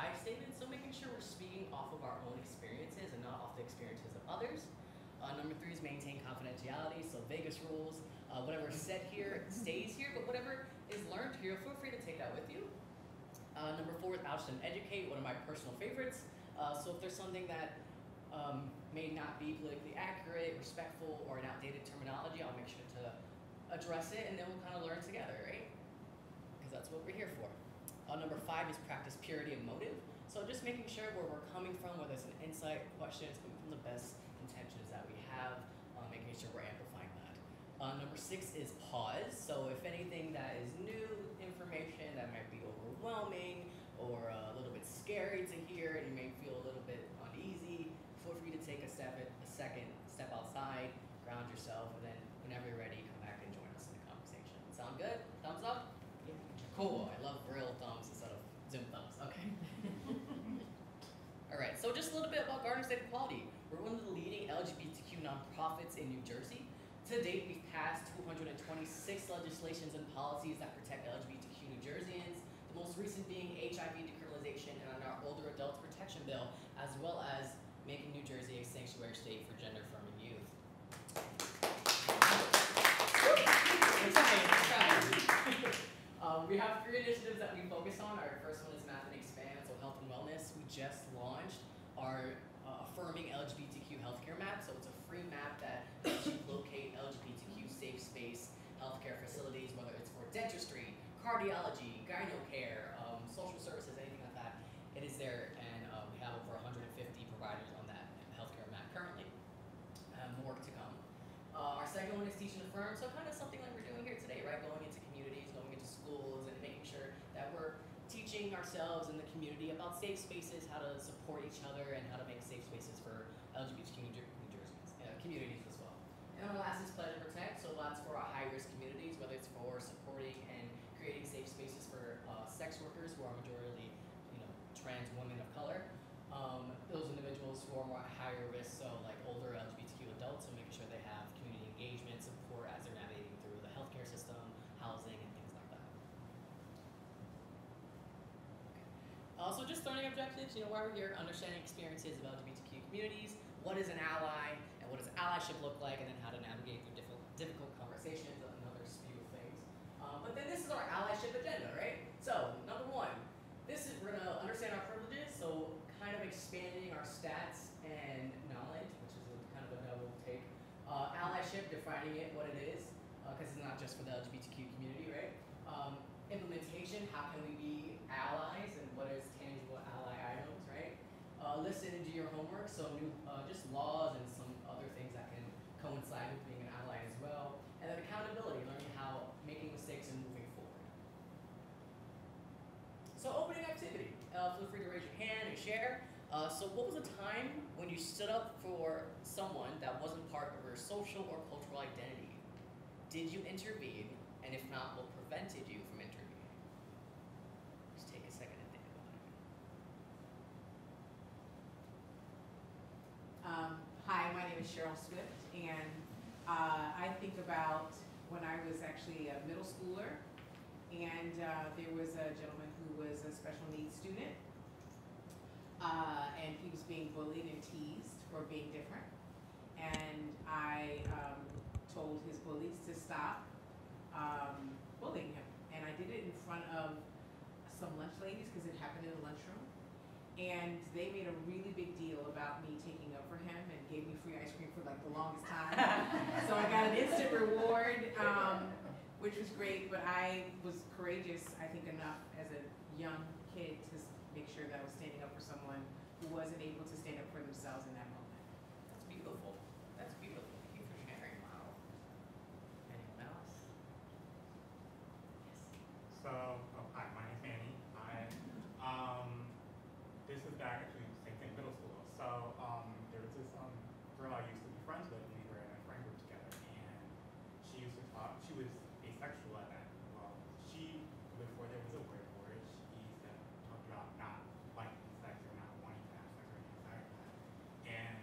I statements, so making sure we're speaking off of our own experiences and not off the experiences of others. Number 3 is maintain confidentiality, so Vegas rules. Whatever is said here stays here, but whatever is learned here, feel free to take that with you. Number 4 is ouch and educate, one of my personal favorites. So if there's something that may not be politically accurate, respectful, or an outdated terminology, I'll make sure to address it, and then we'll kind of learn together, right? Because that's what we're here for. Number 5 is practice purity of motive. So just making sure where we're coming from, whether it's an insight, question, it's coming from the best intentions that we have, making sure we're amplifying that. Number 6 is pause. So if anything that is new information that might be overwhelming or a little bit scary to hear, and you may feel a little bit uneasy, feel free to take a second, step outside, ground yourself, and then whenever you're ready, come back and join us in the conversation. Sound good? Thumbs up? Yeah. Cool. I love real thumbs instead of Zoom thumbs. Okay. All right. So just a little bit about Garden State Equality. We're one of the leading LGBTQ nonprofits in New Jersey. To date, we've passed 226 legislations and policies that protect LGBTQ New Jerseyans, the most recent being HIV decriminalization and our older adults protection bill, as well as making New Jersey a sanctuary state for gender-affirming youth. We have 3 initiatives that we focus on. Our first one is Math and Expand, so health and wellness. We just launched our affirming LGBTQ healthcare map. So it's a free map that helps you locate LGBTQ safe space healthcare facilities, whether it's for dentistry, cardiology, gyno care, social services, anything like that. It is there, and we have over 150 providers on that healthcare map currently. More to come. Our second one is Teach and Affirm, so kind of something like we're doing here today, right? Going into communities, going into schools, and making sure that we're teaching ourselves in the community about safe spaces, how to support each other, and how to make safe spaces for LGBTQ New Jerseyans, communities as well. And our last is Pledge and Protect, so that's for our high-risk communities, whether it's for supporting and creating safe spaces for sex workers who are majority, trans women of color. Those individuals who are more at higher risk, so like older LGBTQ adults, so making sure they have community engagement support as they're navigating through the healthcare system, housing, and things like that. Okay. So just learning objectives, why we're here, understanding experiences of LGBTQ communities, what is an ally, and what does allyship look like, and then how to navigate through difficult conversations, another spew of things. But then this is our allyship agenda, right? So, number 1, we're gonna understand our privileges, so kind of expanding our stats and knowledge, which is kind of a double take. Allyship, defining it, what it is, because it's not just for the LGBTQ community, right? Implementation, how can we be allies, and what is tangible ally items, right? Listen and do your homework, so just laws and some other things that can coincide with being an ally as well. And then accountability, learning how making mistakes and moving forward. So opening activity, feel free to raise your hand and share. So what was a time when you stood up for someone that wasn't part of your social or cultural identity? Did you intervene? And if not, what prevented you from intervening? Just take a second and think about it. Hi, my name is Cheryl Swift, and I think about when I was actually a middle schooler, and there was a gentleman who was a special needs student, and he was being bullied and teased for being different. And I told his bullies to stop bullying him. And I did it in front of some lunch ladies because it happened in the lunchroom. And they made a really big deal about me taking up for him and gave me free ice cream for like the longest time. So I got an instant reward, which was great, but I was courageous, I think, enough as a young kid to make sure that I was standing up for someone who wasn't able to stand up for themselves in that moment. That's beautiful. That's beautiful. Thank you for sharing. Wow. Anyone else? Yes. So, hi, my name's Manny. This is back actually same thing, middle school. So, there was this girl I used to be friends with, and we were in a friend group together, and she used to talk. She was asexual at that. Well, before there was a word for it, she said talked about not liking sex or not wanting to have sex or anything like that. And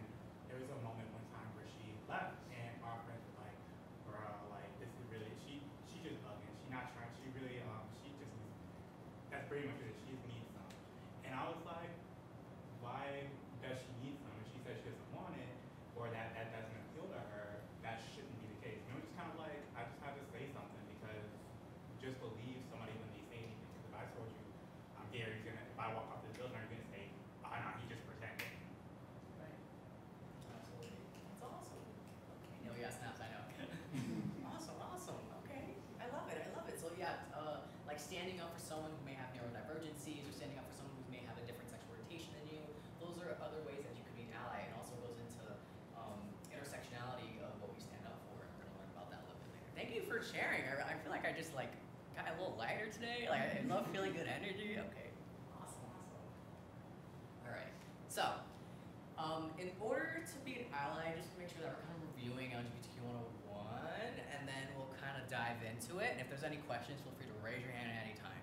thank you for sharing. I feel like I just like got a little lighter today. Like I love feeling good energy. Okay, awesome. All right, so in order to be an ally, just make sure that we're kind of reviewing LGBTQ 101, and then we'll kind of dive into it. And if there's any questions, feel free to raise your hand at any time.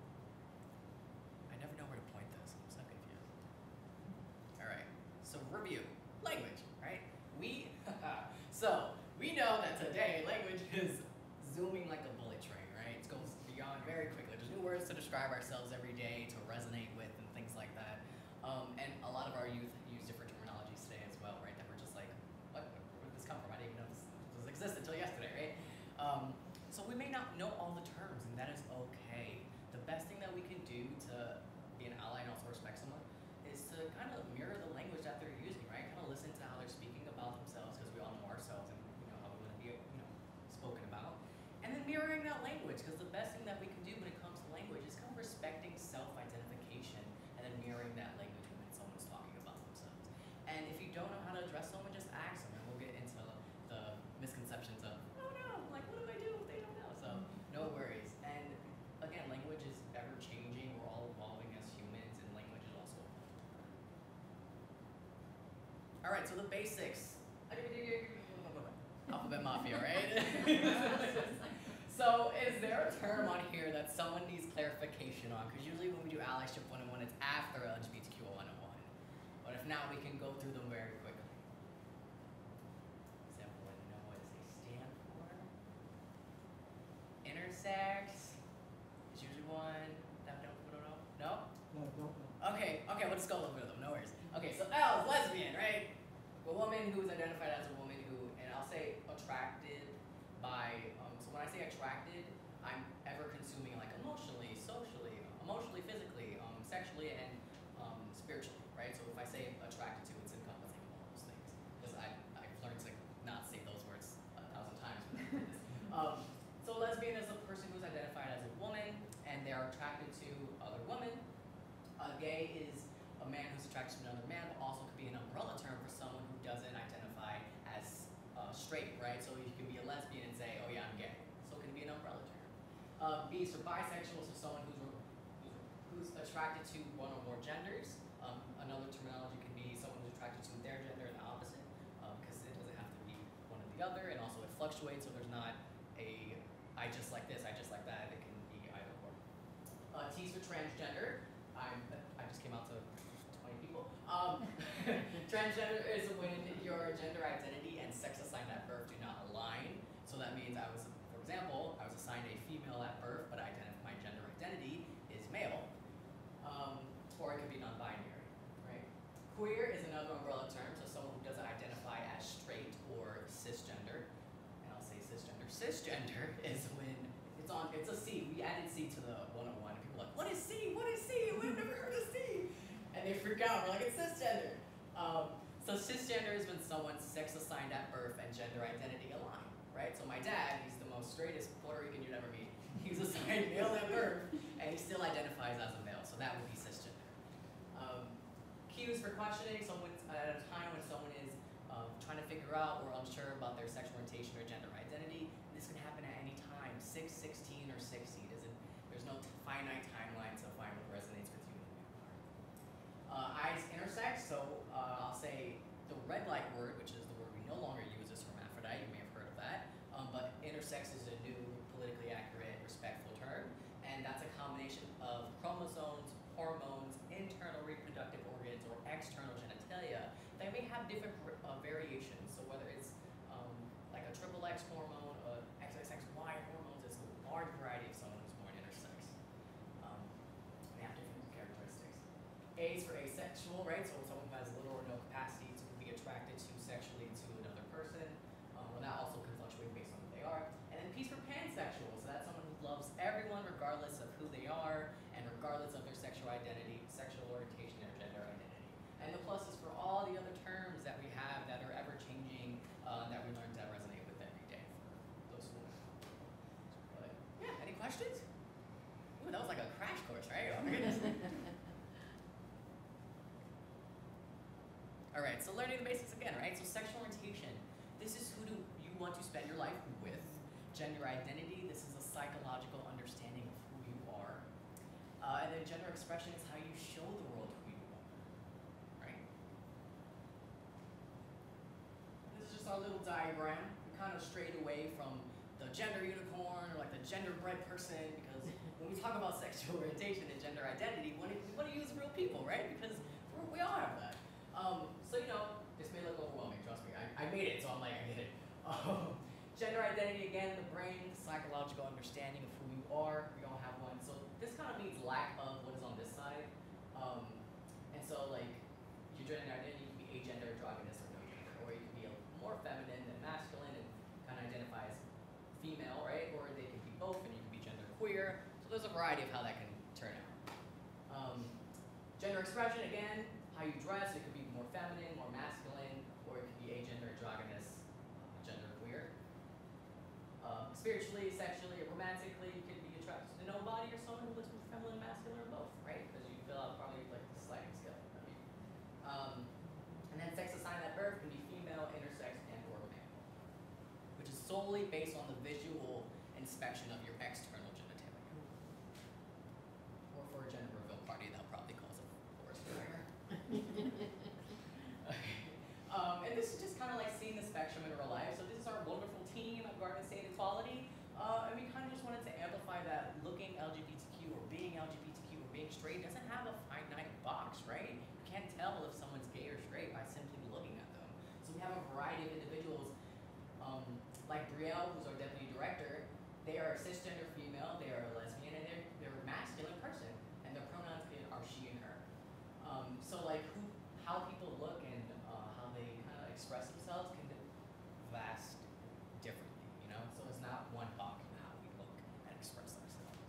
I never know where to point this. I'm so confused. All right, so review. Language, right? So we know that today language is zooming like a bullet train, right? It goes beyond very quickly. There's new words to describe ourselves every day, to resonate with, and things like that. And a lot of our youth use different terminologies today as well, right? That we're just like, where did this come from? I didn't even know this existed until yesterday, right? So we may not know all the terms, and that is okay. The best thing that we can do to be an ally and also respect someone is to kind of mirror the language that they're using, right? Kind of listen to how they're speaking about themselves, because we all know ourselves and how we want to be, spoken about. And then mirroring that language, because the best thing that we can do when it comes to language is kind of respecting self-identification and then mirroring that language when someone's talking about themselves. And if you don't know how to address someone, just ask them, and we'll get into the misconceptions of, oh no, like what do I do if they don't know? So no worries. And again, language is ever changing. We're all evolving as humans, and language is also evolving. All right, so the basics. Alphabet Mafia, right? So is there a term on here that someone needs clarification on? Because usually when we do Allyship 101, it's after LGBTQ 101. But if not, we can go through them very quickly. Does everyone know what they stand for? Intersex is usually one that people don't know. No? No, don't know. Okay, we'll just go over them, no worries. Okay, so L is lesbian, right? A woman who is identified as a woman who, and I'll say attracted by, so when I say attracted, I'm ever consuming like emotionally, socially, physically, sexually, and spiritually, right? So if I say attracted to, it's encompassing all those things. Because I've learned to not say those words 1,000 times. So lesbian is a person who's identified as a woman, and they're attracted to other women. Gay is a man who's attracted to another man, but also could be an umbrella term for someone who doesn't identify as straight, right? So you can be a lesbian and say, oh yeah, I'm gay. So it can be an umbrella term. B is for bisexual, so someone who's attracted to one or more genders. Another terminology can be someone who's attracted to their gender and the opposite, because it doesn't have to be one or the other, and also it fluctuates, so there's not a I just like this, I just like that. It can be either or. T is for transgender. I just came out to 20 people. Transgender is when your gender identity and sex assigned at birth do not align. So that means for example, I was assigned a female at birth, but my gender identity is male. Or it could be non-binary, right? Queer is another umbrella term, so someone who doesn't identify as straight or cisgender. And I'll say cisgender. Cisgender is when it's a C. We added C to the 101. And people are like, what is C? What is C? We've never heard of C. And they freak out. We're like, it's cisgender. So cisgender is when someone's sex assigned at birth and gender identity align, right? So my dad, he's the most straightest Puerto Rican you'd ever meet. He's assigned male at birth, and he still identifies as a male. So that would be cisgender. Q is for questioning. Someone's at a time when someone is trying to figure out or unsure about their sexual orientation or gender identity. This can happen at any time, 6, 16, or 60. There's no finite timeline to find what resonates with you. I is intersex, so I'll say the red light word, which is the word we no longer use, is hermaphrodite. You may have heard of that. But intersex is a new, politically accurate, respectful term, and that's a combination of chromosomes, hormones, internal reproductive organs, or external genitalia. They may have different variations. So whether it's like a triple X hormone, XXXY hormones, it's a large variety of someone who's born intersex. They have different characteristics. A is for asexual, right? So someone who has little or no capacity to be attracted to sexually to another person. Well, that also can fluctuate based on who they are. And then P is for pansexual. So that's someone who loves everyone regardless of who they are and regardless of their sexual identity, sexual orientation, or gender identity. And the plus is for all the other terms that we have that are ever changing, that we learn to resonate with every day for those who want to. But yeah, any questions? Ooh, that was like a crash course, right? Oh my goodness. All right, so learning the basics again, right? So sexual orientation. This is who do you want to spend your life with. gender identity. This is a psychological understanding of who you are. And then gender expression is how you show the world who you are, right? This is just our little diagram. We kind of strayed away from the gender unicorn or like the genderbread person, because when we talk about sexual orientation and gender identity, we want to use real people, right? Because we all have that. So this may look overwhelming, trust me. I made it, so I'm like, I get it. Gender identity, again, the brain, psychological understanding of who you are. We all have one. So this kind of means lack of what is on this side. And so like your gender identity can be agender, androgynous, or no gender, or you can be more feminine than masculine and kind of identify as female, right? Or they can be both, and you can be gender queer. So there's a variety of how that can turn out. Gender expression, again, how you dress. It could be more feminine, more masculine, or it could be agender, androgynous, gender queer. Spiritually, sexually, or romantically, you could be attracted to nobody or someone who looks more feminine, masculine, or both, right? Because you fill out probably like the sliding scale. And then sex assigned at birth can be female, intersex, and or male, which is solely based on the visual inspection of your external genitalia. Or for a gender reveal party, they'll probably cause a forest fire. And this is just kind of like seeing the spectrum in real life. So this is our wonderful team at Garden State Equality. And we kind of just wanted to amplify that looking LGBTQ or being LGBTQ or being straight doesn't have a finite box, right? You can't tell if someone's gay or straight by simply looking at them. So we have a variety of individuals, like Brielle, who's our deputy director. They are a cisgender female, they are a lesbian, and they're a masculine person. And their pronouns are she and her. So like how people look and how they kind of express themselves can be vast differently, So it's not one box in how we look and express ourselves.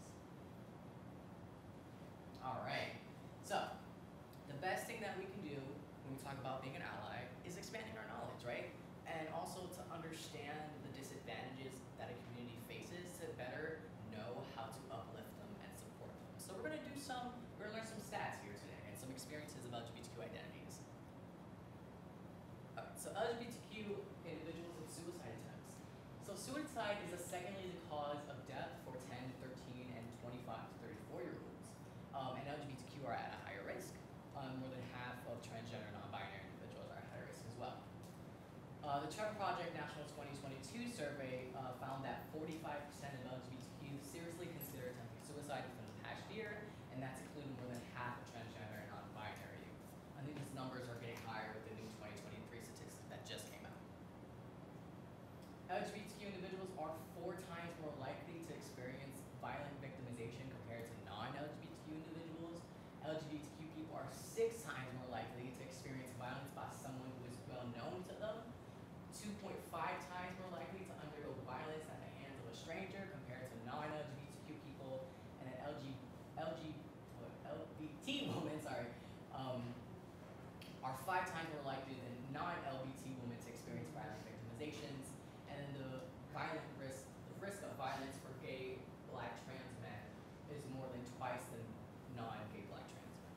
All right. So the best thing that we can do when we talk about being an ally is expanding our knowledge, right? And also to understand the disadvantages that a community faces to better know how to uplift them and support them. So we're gonna learn some stats here today and some experiences of LGBTQ identities. Okay, so LGBTQ individuals and suicide attempts. So suicide is the second leading cause of death for 10 to 13 and 25 to 34-year-olds. And LGBTQ are at a higher risk. More than half of transgender and non-binary individuals are at higher risk as well. The Trevor Project National 2022 survey found that 45% of LGBTQ seriously consider attempting suicide within the past year, and that's including more than half of transgender and non-binary youth. I think these numbers are getting higher with the new 2023 statistics that just came out. LGBTQ individuals are 4 times more likely to experience violent victimization compared to non-LGBTQ individuals. LGBTQ people are 6 times more likely to experience violence by someone who is well known to them, 2.5 times more likely to undergo violence at the hands of a stranger compared to non-LGBTQ people, and then LGBT women, are 5 times more likely than non-LBT women to experience violent victimizations, and then the risk of violence for gay, black, trans men is more than twice than non-gay, black, trans men.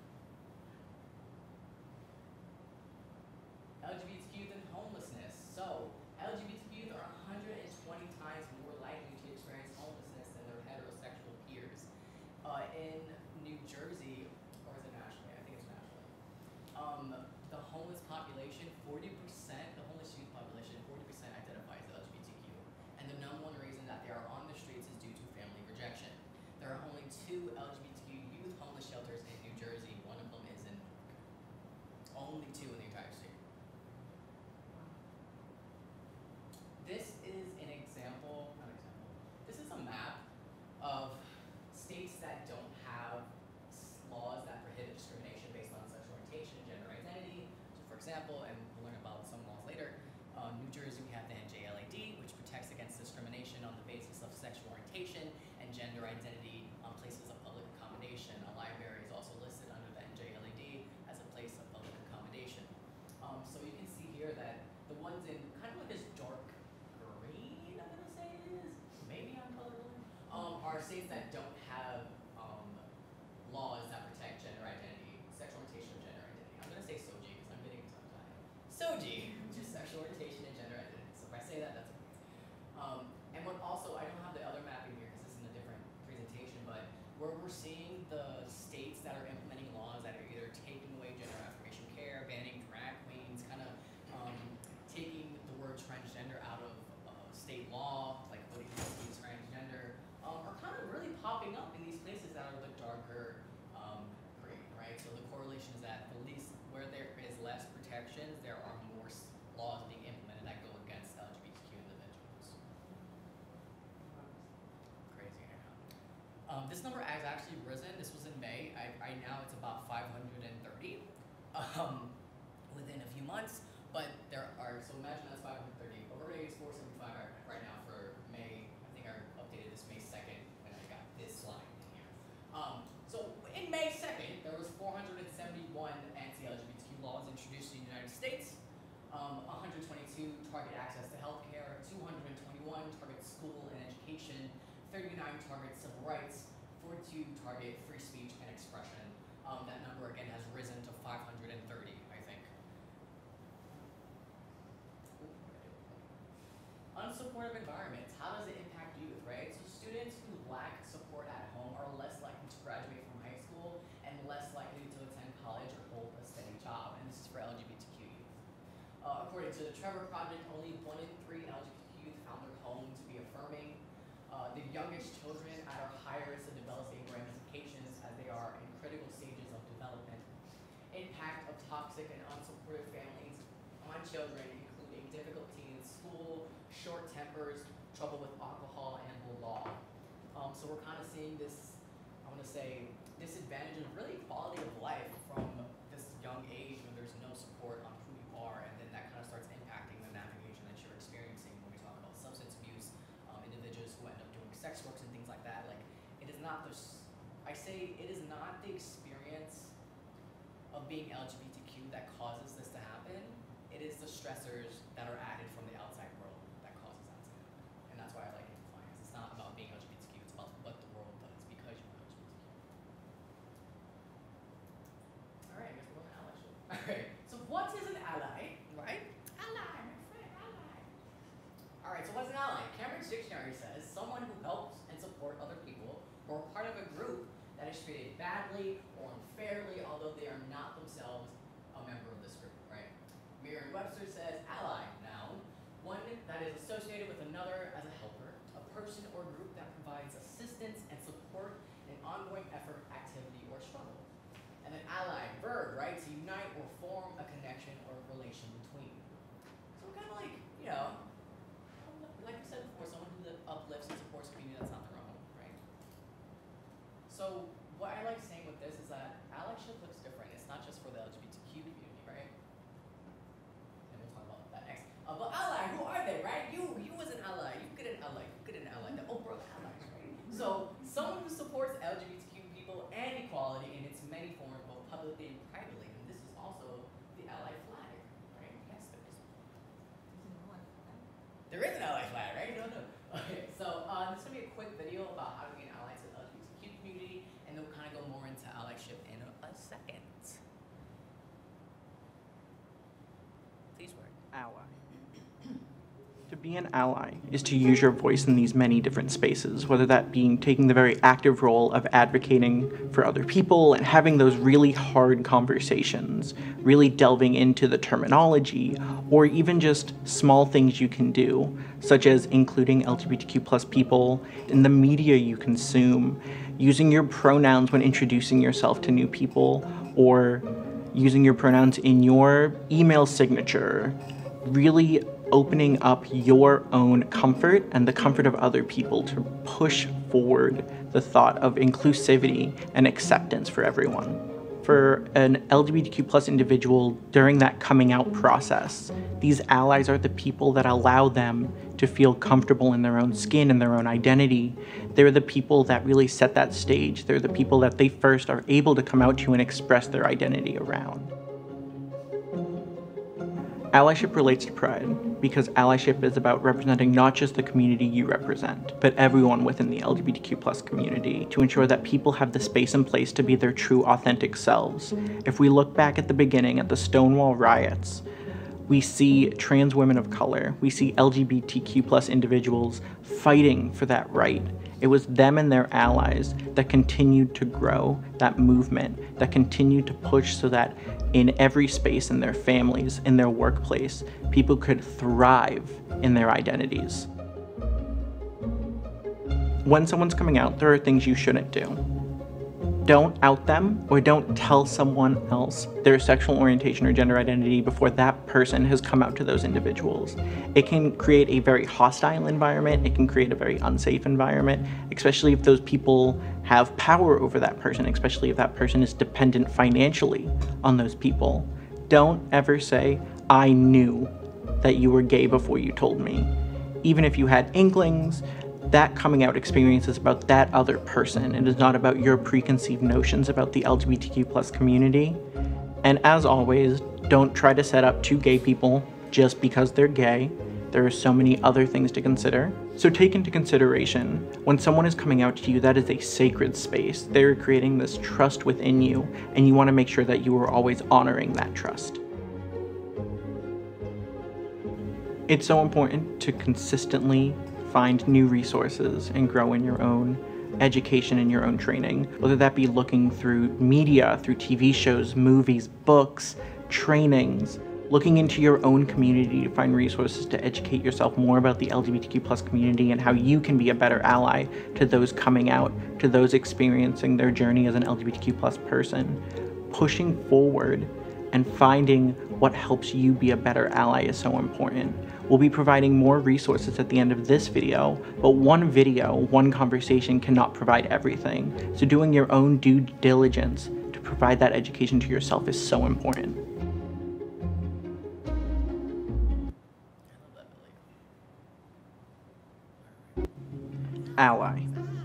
LGBTQ youth and homelessness. So LGBTQ youth are 120 times more likely to experience homelessness than their heterosexual peers. In New Jersey, or is it nationally? I think it's nationally. The homeless population, 40%, the homeless youth population, 40% identifies as LGBTQ. And the number one reason that they are on the streets is due to family rejection. There are only 2 LGBTQ youth homeless shelters in New Jersey. One of them is in Newark. Only 2 in the entire state. This is an example, this is a map of states that don't have laws that prohibit discrimination based on sexual orientation, gender identity. So for example, and we'll learn about some laws later, New Jersey we have the NJLAD, which protects against discrimination on the basis of sexual orientation and gender identity on places of public accommodation. A library is also listed under the NJLAD as a place of public accommodation. So you can see here that the ones in kind of like this dark green, I'm gonna say it is, maybe I'm colorblind, are states that don't have laws that protect gender identity, sexual orientation, or gender identity. I'm gonna say SOGI because I'm getting tongue-tied. SOGI, which is sexual orientation and gender identity. So if I say that, that's okay. And what also, I don't intersections, there are more laws being implemented that go against LGBTQ individuals. Crazy, I know. This number has actually risen. This was in May. Right now it's about 530 within a few months. But there are, so imagine that's 530. Over is 475 right now for May. I think I updated this May 2nd when I got this slide in here. So in May 2nd, there was 471 anti-LGBTQ laws introduced in the United States. 122 target access to healthcare, 221 target school and education, 39 target civil rights, 42 target free speech and expression. That number again has risen to 530, I think. Unsupportive environments, how does it impact youth, right? So students who lack support at home are less likely to graduate from high school and less likely to attend college or hold a steady job, and this is for LGBTQ youth. According to the Trevor Project, only 1 in 3 LGBTQ youth found their home to be affirming. The youngest children at our higher risk of developing ramifications as they are in critical stages of development. Impact of toxic and unsupportive families on children, including difficulty in school, short tempers, trouble with alcohol and the law. So we're kind of seeing this, I want to say, disadvantage of really quality of life from this young age when there's no support on who you are, and then that kind of starts impacting the navigation that you're experiencing when we talk about substance abuse, individuals who end up doing sex works and things like that. Like, it is not it is not the experience of being LGBTQ that causes this to happen. It is the stressors that are added from the outside world that causes that to happen. And that's why I like amplifying this. It's not about being LGBTQ, it's about what the world does because you're LGBTQ. Alright, I guess we're going to allyship. Alright, so what is an ally, right? Ally, my friend, ally. Alright, so what's an ally? Cambridge Dictionary says someone who helps and supports other people or part of a group that is treated badly or unfairly, although they are not themselves a member of this group, right? Merriam-Webster says ally, noun, one that is associated with another as a helper, a person or group that provides assistance and support in an ongoing effort, activity, or struggle. And then ally, verb, right? To unite or form a connection or relation between. So kind of like, you know, like we said before, someone who uplifts and supports a community that's not their own, right? So what I like saying with this is that allyship looks different. It's not just for the LGBTQ community, right? And we'll talk about that next. But ally, who are they, right? You as an ally, you get an ally, the Oprah of allies, right? So someone who supports LGBTQ people and equality in its many forms, both publicly and privately. And this is also the ally flag, right? Yes, there is. There is an ally flag, right? No. Okay, so this is going to be a quick video about how to be an ally to the LGBTQ community, and then we'll kind of go more into allyship in a second. Please work. Ally. To be an ally is to use your voice in these many different spaces, whether that being taking the very active role of advocating for other people and having those really hard conversations, really delving into the terminology, or even just small things you can do, such as including LGBTQ+ people in the media you consume, using your pronouns when introducing yourself to new people, or using your pronouns in your email signature, really opening up your own comfort and the comfort of other people to push forward the thought of inclusivity and acceptance for everyone. For an LGBTQ+ individual during that coming out process, these allies are the people that allow them to feel comfortable in their own skin and their own identity. They're the people that really set that stage. They're the people that they first are able to come out to and express their identity around. Allyship relates to pride because allyship is about representing not just the community you represent, but everyone within the LGBTQ+ community to ensure that people have the space and place to be their true, authentic selves. If we look back at the beginning, at the Stonewall riots, we see trans women of color, we see LGBTQ+ individuals fighting for that right. It was them and their allies that continued to grow that movement, that continued to push so that in every space, in their families, in their workplace, people could thrive in their identities. When someone's coming out, there are things you shouldn't do. Don't out them or don't tell someone else their sexual orientation or gender identity before that person has come out to those individuals. It can create a very hostile environment. It can create a very unsafe environment, especially if those people have power over that person, especially if that person is dependent financially on those people. Don't ever say, I knew that you were gay before you told me. Even if you had inklings, that coming out experience is about that other person. It is not about your preconceived notions about the LGBTQ+ community. And as always, don't try to set up two gay people just because they're gay. There are so many other things to consider. So take into consideration, when someone is coming out to you, that is a sacred space. They're creating this trust within you, and you want to make sure that you are always honoring that trust. It's so important to consistently find new resources and grow in your own education and your own training, whether that be looking through media, through TV shows, movies, books, trainings, looking into your own community to find resources to educate yourself more about the LGBTQ+ community and how you can be a better ally to those coming out, to those experiencing their journey as an LGBTQ+ person. Pushing forward and finding what helps you be a better ally is so important. We'll be providing more resources at the end of this video, but one video, one conversation cannot provide everything. So doing your own due diligence to provide that education to yourself is so important. Ally.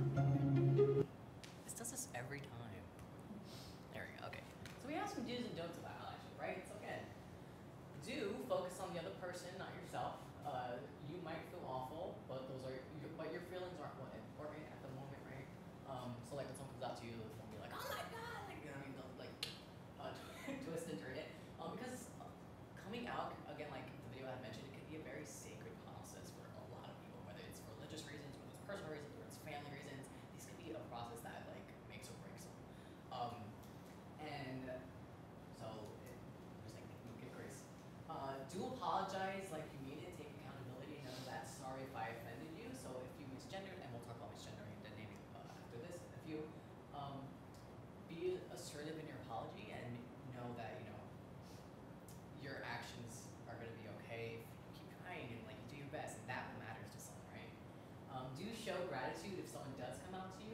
This does this every time. There we go, okay. So we have some do's and don'ts about allyship, right? So again, do focus on the other person, not yourself. You might feel awful, but your feelings aren't what important at the moment, right? So like when someone comes out to you, don't be like, oh my god, like, you know what I mean? Don't like twist and turn it. Because coming out, again, like the video I mentioned, it can be a very sacred process for a lot of people, whether it's for religious reasons, whether it's personal reasons, whether it's family reasons. These could be a process that like makes or breaks them. And so just like get grace. Do apologize like you mean it, take accountability, none of that. Sorry if I offended you. So if you misgendered, and we'll talk about misgendering and naming after this, if you be assertive in your apology and know that, you know, your actions are gonna be okay if you keep trying and like you do your best, and that matters to someone, right? Do show gratitude if someone does come out to you.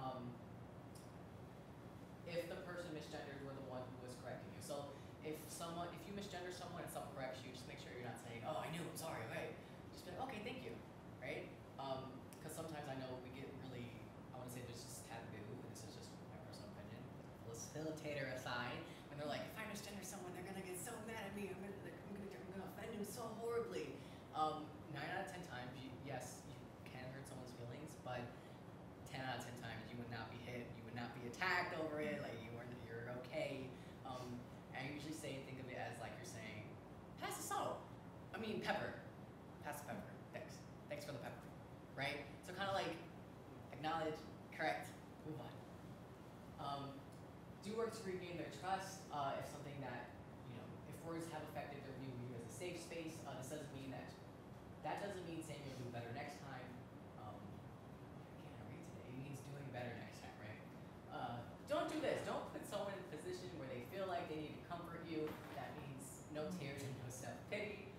If the person misgendered were the one who was correcting you. So if you misgender someone and someone corrects you, just make sure you're not saying, oh, I knew, I'm sorry, right? Just be like, okay, thank you, right? Because sometimes I know we get really, I want to say there's this taboo, and this is just my personal opinion, facilitator aside, when they're like, if I misgender someone, they're gonna get so mad at me, I'm gonna offend them so horribly. 9 out of 10 times, yes, you can hurt someone's feelings, but 10 out of 10 times you would not be hit, you would not be attacked over it, like you're okay. And I usually think of it as like you're saying, pass the salt. I mean pepper. Pass the pepper. Thanks. Thanks for the pepper. Right? So kind of like acknowledge, correct, move on. Do work to regain their trust. If something that, you know, if words have affected their view of you as a safe space, this doesn't mean that doesn't mean saying you'll do better next time. I can't read today. It means doing better next time, right? Don't do this. Don't put someone in a position where they feel like they need to comfort you. That means no tears and no self-pity.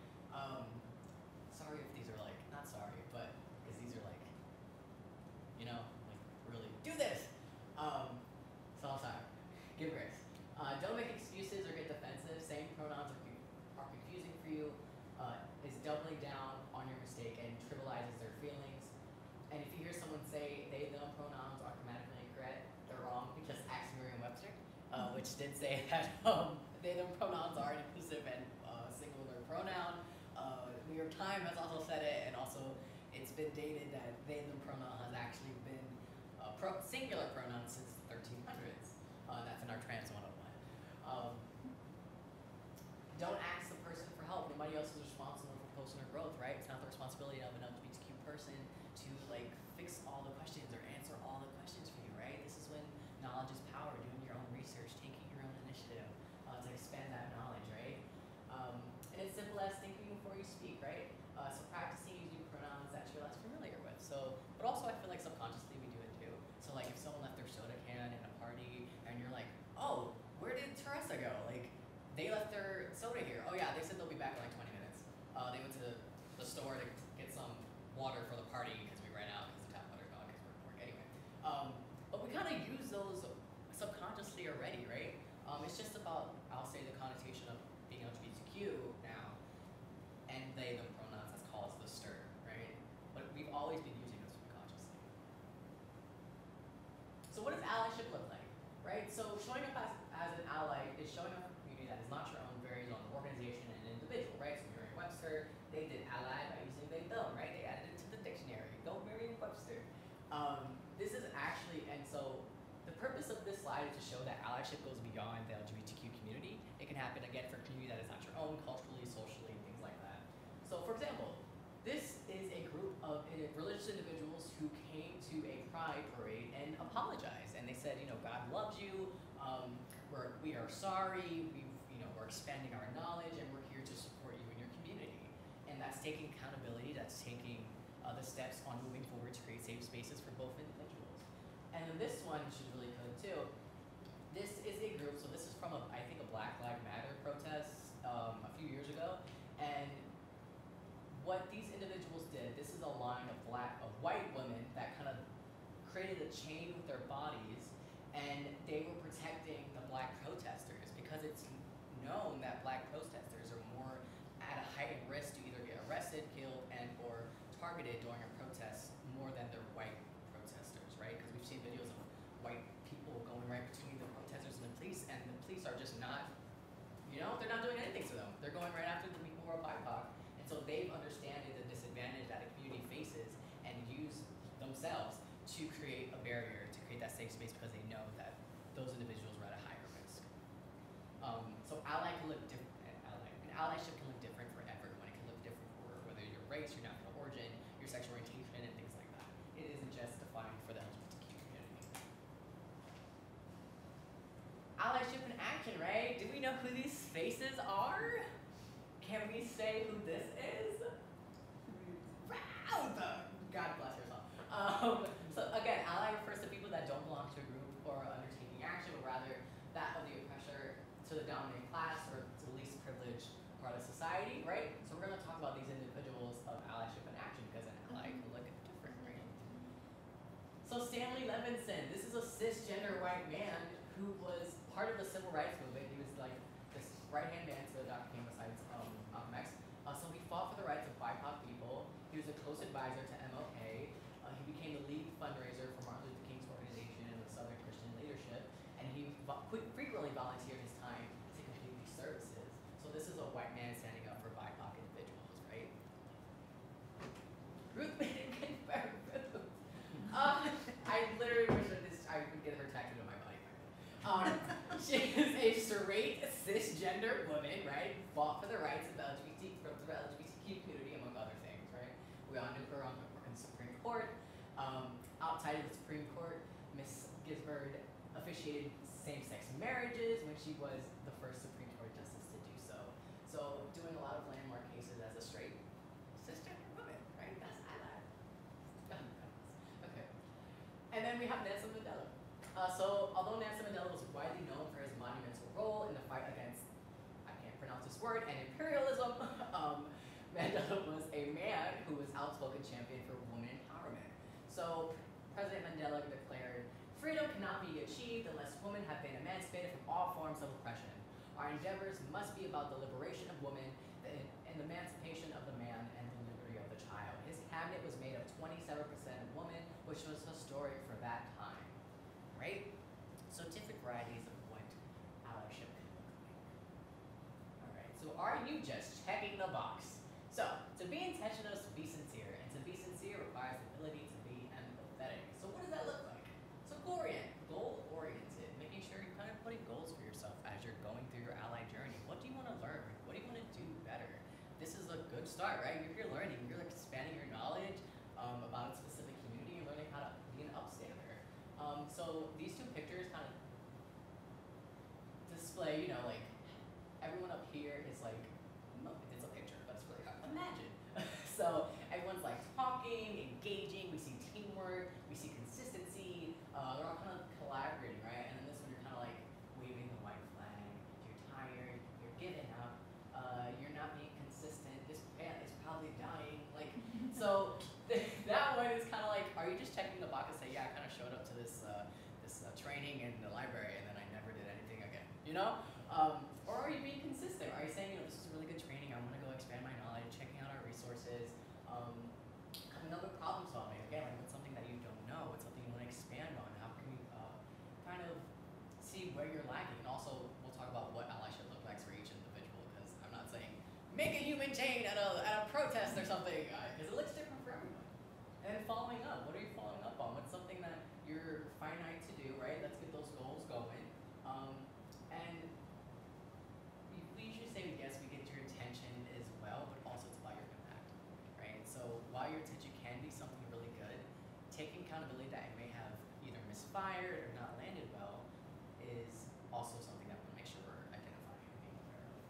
Sorry if these are like, not sorry, but because these are like, you know, like really do this. So I'm sorry. Give grace. Don't make excuses or get defensive. Saying pronouns are confusing for you. Is doubling down on your mistake and trivializes their feelings. And if you hear someone say they, them pronouns are grammatically incorrect, they're wrong, because ask Merriam-Webster, which did say that they, them pronouns are an inclusive and singular pronoun. New York Times has also said it, and also it's been dated that they, them pronoun has actually been a singular pronoun since the 1300s. That's in our Trans 101. Don't ask the person for help. Nobody else is responsible for personal growth, right? It's not the responsibility of an LGBTQ person to like fix all the questions or answer all the questions for you, right? This is when knowledge is power, doing your own research, taking your own initiative to expand that knowledge, right? And it's simple as thinking before you speak, right? So practicing using pronouns that you're less familiar with. So, but also I feel like subconsciously we do it too. So like if someone left their soda can in a party water for the party because we ran out because the tap water gone because we're broke anyway. But we kind of use those subconsciously already, right? It's just about, I'll say, the connotation of being LGBTQ now, and they, them pronouns, that's called the stir, right? But we've always been using those subconsciously. So what does allyship look like, right? So showing up as an ally is showing up in a community that is not your own, varies on organization and individual, right? So Merriam-Webster, they did ally by using they, them, right? They added it to the dictionary. Go Merriam-Webster. This is actually, and so the purpose of this slide is to show that allyship goes beyond the LGBTQ community. It can happen, again, for a community that is not your own, culturally, socially, and things like that. So, for example, this is a group of religious individuals who came to a pride parade and apologized. And they said, you know, God loves you, we are sorry, we're expanding our knowledge, and we're here to support you in your community. And that's taking accountability, that's taking the steps on moving forward to create safe spaces for both individuals. And then this one, which is really good too, this is a group, so this is from, I think, a Black Lives Matter protest a few years ago. And what these individuals did, this is a line of white women that kind of created a chain with their bodies, and they were protecting the black protesters because it's known that black protesters are more at a heightened risk to either get arrested, killed, and or targeted during a protest more than their white protesters, right? Because we've seen videos of white people going right between the protesters and the police are just not, they're not doing anything to them. They're going right after the people who are BIPOC. And so they've understanded the disadvantage that a community faces and use themselves to create a barrier, to create that safe space because they know that those individuals are at a higher risk. So ally can look different, and allyship can look different for everyone. It can look different for whether your race, your national origin, your sexual orientation, and things like that. It isn't just defined for the LGBTQ community. Allyship in action, right? Do we know who these faces are? Can we say who this is? Wow! God bless yourself. So again, ally refers to people that don't belong to a group or undertaking action, but rather that of the oppressor to the dominant class or to the least privileged part of society, right? So we're going to talk about these individuals of allyship in action because an ally can look different, right? So Stanley Levinson, this is a cisgender white man who was part of the civil rights movement. He was like this right-hand man to Dr. King besides Malcolm X. So he fought for the rights of BIPOC people. He was a close advisor to MLK. He became the lead fundraiser for Martin Luther King's organization and the Southern Christian Leadership. And he frequently volunteered his time to complete these services. So this is a white man standing up for BIPOC individuals, right? Ruth Bader Ginsburg. I literally wish that I could get her tattooed on my body. She is a straight cisgender woman, right? Fought for the rights of the LGBTQ community, among other things, right? We all knew her on the Supreme Court. Outside of the Supreme Court, Ms. Ginsburg officiated same-sex marriages when she was the first Supreme Court justice to do so. So doing a lot of landmark cases as a straight cisgender woman, right? That's ally. Okay. And then we have Nelson Mandela. So although Nelson Mandela was widely known for his monumental role in the fight against, I can't pronounce this word, and imperialism, Mandela was a man who was outspoken champion for women empowerment. So President Mandela declared, "Freedom cannot be achieved unless women have been emancipated from all forms of oppression. Our endeavors must be about the liberation of women and the emancipation of the man and the liberty of the child." His cabinet was made of 27% women, which was historic for that time, right? So different varieties of what allyship can look like. All right, so are you just checking the box? So to be intentional is to be sincere, and to be sincere requires the ability to be empathetic. So what does that look like? So goal-oriented, making sure you're kind of putting goals for yourself as you're going through your ally journey. What do you want to learn? What do you want to do better? This is a good start, right? If you're learning, you're like expanding your knowledge about a specific community and learning how to be an upstander. So these two pictures kind of display, like everyone up here is like, no, it's a picture, but it's really hard. Imagine. So everyone's like talking, engaging, we see teamwork, we see consistency, they're all kind of collaborating, right? And then this one you're kind of like waving the white flag, you're tired, you're giving up, you're not being consistent, this plant is probably dying, like, so sometimes it's kind of like, are you just checking the box and say, yeah, I kind of showed up to this training in the library and then I never did anything again, you know? Or are you being consistent? Are you saying, you know, this is a really good training, I want to go expand my knowledge, checking out our resources, coming up with problem solving. Again, like what's something that you don't know, what's something you want to expand on, how can you kind of see where you're lacking. And also, we'll talk about what allyship looks like for each individual, because I'm not saying make a human chain at a protest or something, because it looks different for everyone. And then following up, what are you following up on? What's something that you're finite to do, right? Let's get those goals going. And we usually say, yes, we get your attention as well, but also it's about your impact, right? So while your attention can be something really good, taking accountability that it may have either misfired or not landed well is also something that we'll make sure we're identifying and being aware of.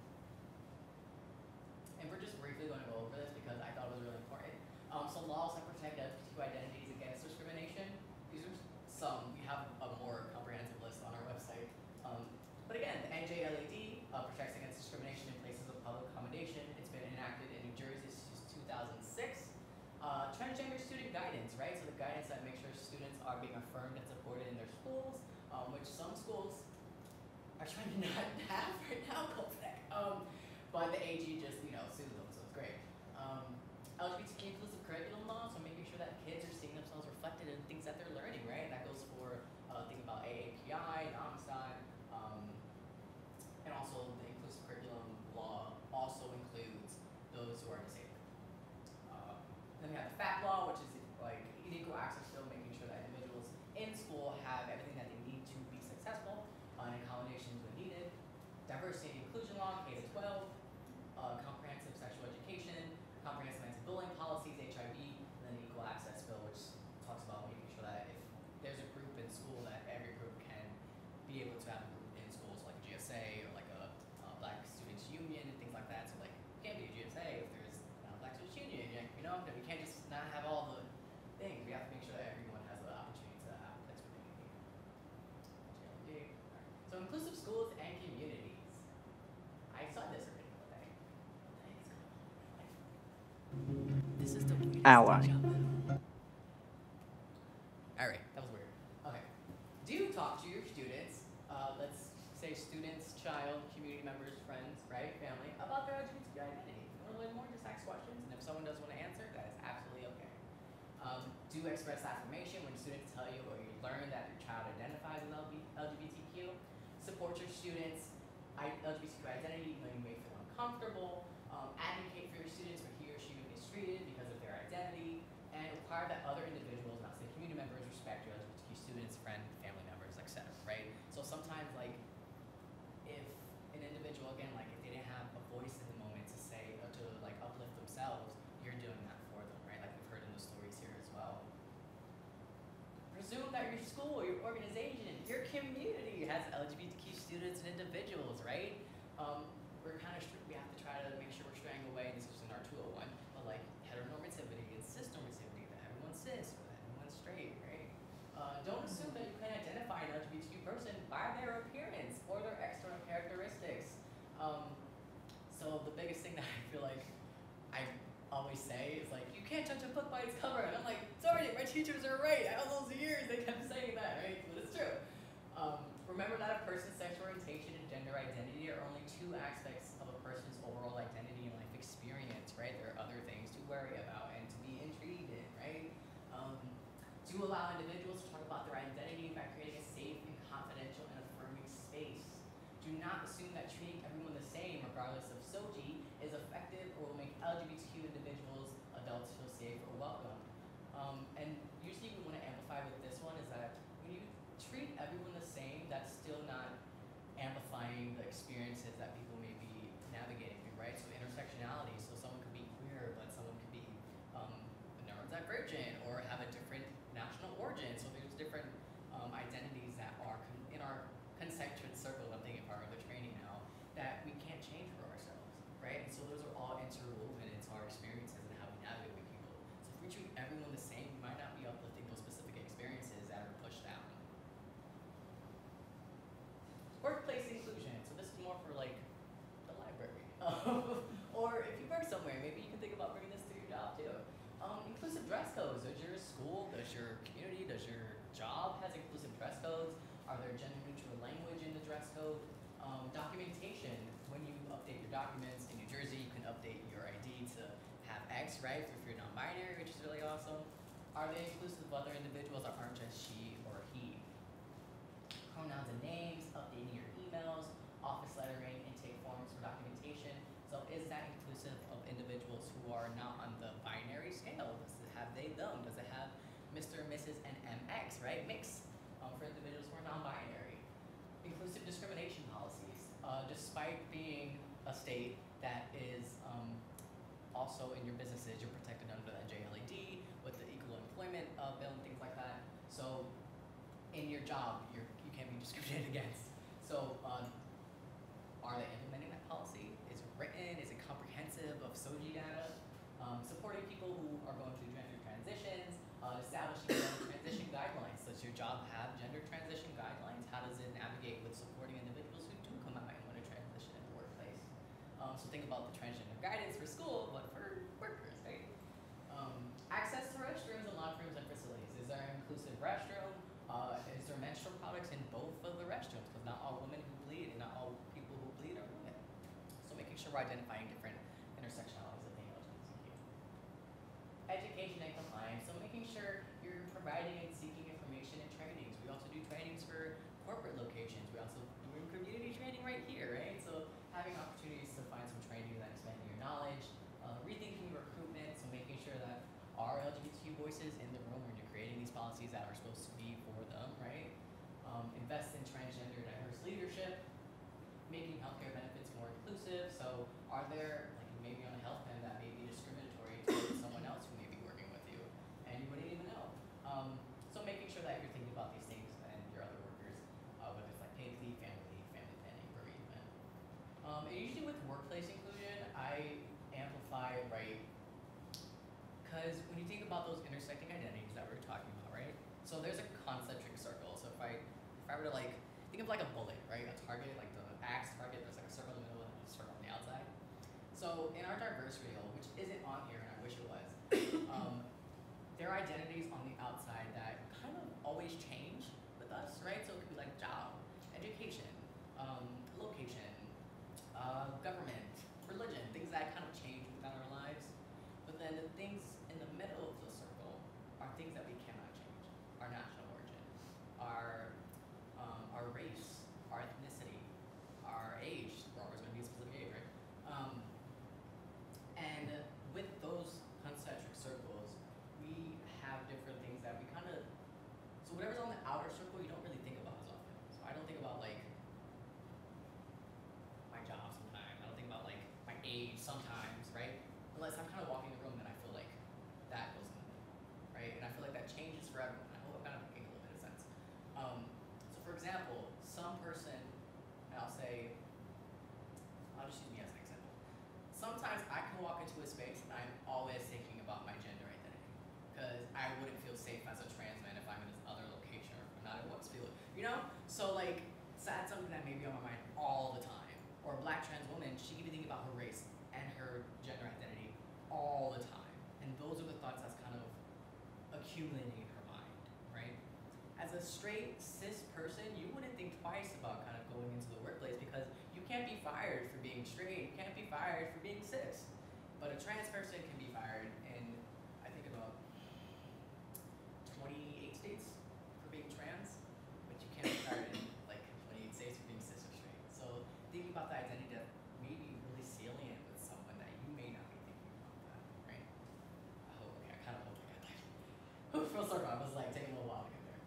And we're just briefly going to go over this because I thought it was really important. So laws that protect LGBTQ identities against discrimination. These are some. We have a more comprehensive list on our website. But again, the NJLAD protects against discrimination in places of public accommodation. It's been enacted in New Jersey since 2006. Transgender student guidance, right? So the guidance that makes sure students are being affirmed and supported in their schools, which some schools are trying to not have right now, but the AG just, you know, sued them, so it's great. LGBTQ inclusive curriculum law, so making sure that kids are seeing themselves reflected in things that they're learning, right? And that goes for things about AAPI, non-STI, and also the inclusive curriculum law also includes those who are disabled. Then we have the FAT law, which is like equal access bill, making sure that individuals in school have everything that they need to be successful, and accommodations when needed. Diversity and inclusion law, K-12, comprehensive sexual education, comprehensive anti-bullying policies, HIV, and then the equal access bill, which talks about making sure that if there's a group in school, that every group can be able to have a group in schools, like a GSA or like a Black Students Union and things like that. So like, you can't be a GSA if there's not a Black Students Union, you know? We can't just not have all the things. We have to make sure that everyone has the opportunity to have a place where they can be. So inclusive schools and communities. I saw this already. This is the Ally. Alright, that was weird. Okay. Do you talk to your students, let's say students, child, community members, friends, right, family, about their LGBTQ identity? If you want to learn more, just ask questions, and if someone doesn't want to answer, that is absolutely okay. Do express affirmation when students tell you or you learn that your child identifies with LGBTQ. Support your students' LGBTQ identity even though you may feel uncomfortable. Advocate for your students where he or she is mistreated because of their identity, and require that other individuals, not say community members, respect your LGBTQ students, friends, family members, etc. Right? So sometimes, like, if an individual, again, like if they didn't have a voice in the moment to say or to like uplift themselves, you're doing that for them, right? Like we've heard in the stories here as well. Presume that your school, your organization, your community has LGBTQ students and individuals, right? We're kind of we have to try to make sure we're straying away, and this is in our 201, but like heteronormativity and cisnormativity, that everyone's cis or that everyone's straight, right? Don't assume that you can identify an LGBTQ person by their appearance or their external characteristics. So the biggest thing that I feel like I always say is like, you can't judge a book by its cover, and I'm like, sorry, my teachers are right. All those years they kept saying that, right? But it's true. Remember that a person's sexual orientation and gender identity are only two aspects of a person's overall identity and life experience, right? There are other things to worry about and to be intrigued in, right? Do allow individuals to talk about their identity by creating a safe and confidential and affirming space. Do not assume that treating everyone the same, regardless of SOGI, is effective or will make LGBTQ individuals, adults feel safe or welcome. And usually we want to amplify with this one is that when you treat everyone the same, that's still not amplifying the experiences that people may be navigating through, right? So intersectionality, so someone could be queer, but someone could be neurodivergent or have a different national origin. So there's different identities that are in our concentric circle, I'm thinking part of the training now, that we can't change for ourselves, right? And so those are all interwoven into our experiences and how we navigate with people. So if we treat everyone the same, we might not be uplifting those specific experiences that are pushed down. Workplace inclusion. So this is more for like Does your community, does your job has inclusive dress codes? Are there gender neutral language in the dress code? Documentation, when you update your documents in New Jersey, you can update your ID to have X, right? If you're non-binary, which is really awesome. Are they inclusive of other individuals that aren't just she or he? Pronouns and names, updating your emails, office lettering, intake forms for documentation. So is that inclusive of individuals who are not on the binary scale? Does it have they, them? Does it have Mr., Mrs., and MX, right? Mix for individuals who are non-binary. Inclusive discrimination policies. Despite being a state that is also in your businesses, you're protected under the JLAD with the equal employment bill and things like that. So in your job, you can't be discriminated against. So are they implementing that policy? Is it written? Is it comprehensive of SOGI data? Supporting people who are going through gender transitions, establishing gender transition guidelines. Does your job have gender transition guidelines? How does it navigate with supporting individuals who do come out and want to transition in the workplace? So think about the transgender guidance for school, but for workers, right? Access to restrooms and locker rooms and facilities. Is there an inclusive restroom? Is there menstrual products in both of the restrooms? Because not all women who bleed and not all people who bleed are women. So making sure we're identifying different intersectionalities of being LGBTQ. Education and compliance. So making sure you're providing and seeking information and trainings. We also do trainings for corporate locations. We also do community training right here, right? So having opportunities to find some training that expanding your knowledge, rethinking recruitment, so making sure that our LGBTQ voices in the room when you're creating these policies that are supposed to be for them, right? Invest in transgender diverse leadership, making healthcare benefits more inclusive. So are there, like you may be on a health plan that may be discriminatory to someone else who may be working with you and you wouldn't even know. So making sure that you're thinking about these things and your other workers, whether it's like paid leave, family planning, bereavement. And usually with workplace inclusion, I amplify, right? Because when you think about those intersecting identities that we were talking about, right? So there's a concentric circle. So if I were to like, think of like a bullet, right? A target, like the axe target, there's like a circle in the middle and a circle on the outside. So in our diverse reel, which isn't on here and I wish it was, there are identities on the outside that kind of always change with us, right? So it could be like job, education, location, government, religion, things that kind of change within our lives. But then the things in the middle of the circle are things that we cannot change. Our national origin, our race, our ethnicity, our age. We're always going to be a specific age, right? And with those concentric circles, we have different things that we kind of, so whatever's on the outer circle, you don't really think about as often. So I don't think about like my job sometimes. I don't think about like my age sometimes, right? Unless I'm kind of walking the room and I feel like that goes in the middle, right? And I feel like that changes for everyone. I hope I'm kind of making a little bit of sense. So for example, some person, and I'll just use me as an example. Sometimes I can walk into a space and I'm always thinking about my gender identity because I wouldn't feel safe as a trans man if I'm in this other location or not in Westfield, you know? So like, so that's something that may be on my mind all the time. Or a black trans woman, she can be thinking about her race and her gender identity all the time. And those are the thoughts that's kind of accumulating in her mind, right? As a straight, cis person, you wouldn't think twice about kind of going into the workplace because you can't be fired for being straight, you can't be fired for being cis. But a trans person can be fired in, I think about 28 states for being trans, but you can't be fired in like 28 states for being cis or straight. So thinking about the identity that may be really salient with someone that you may not be thinking about that, right? I kind of hope I got that. Full circle, I was like taking a little while to get there.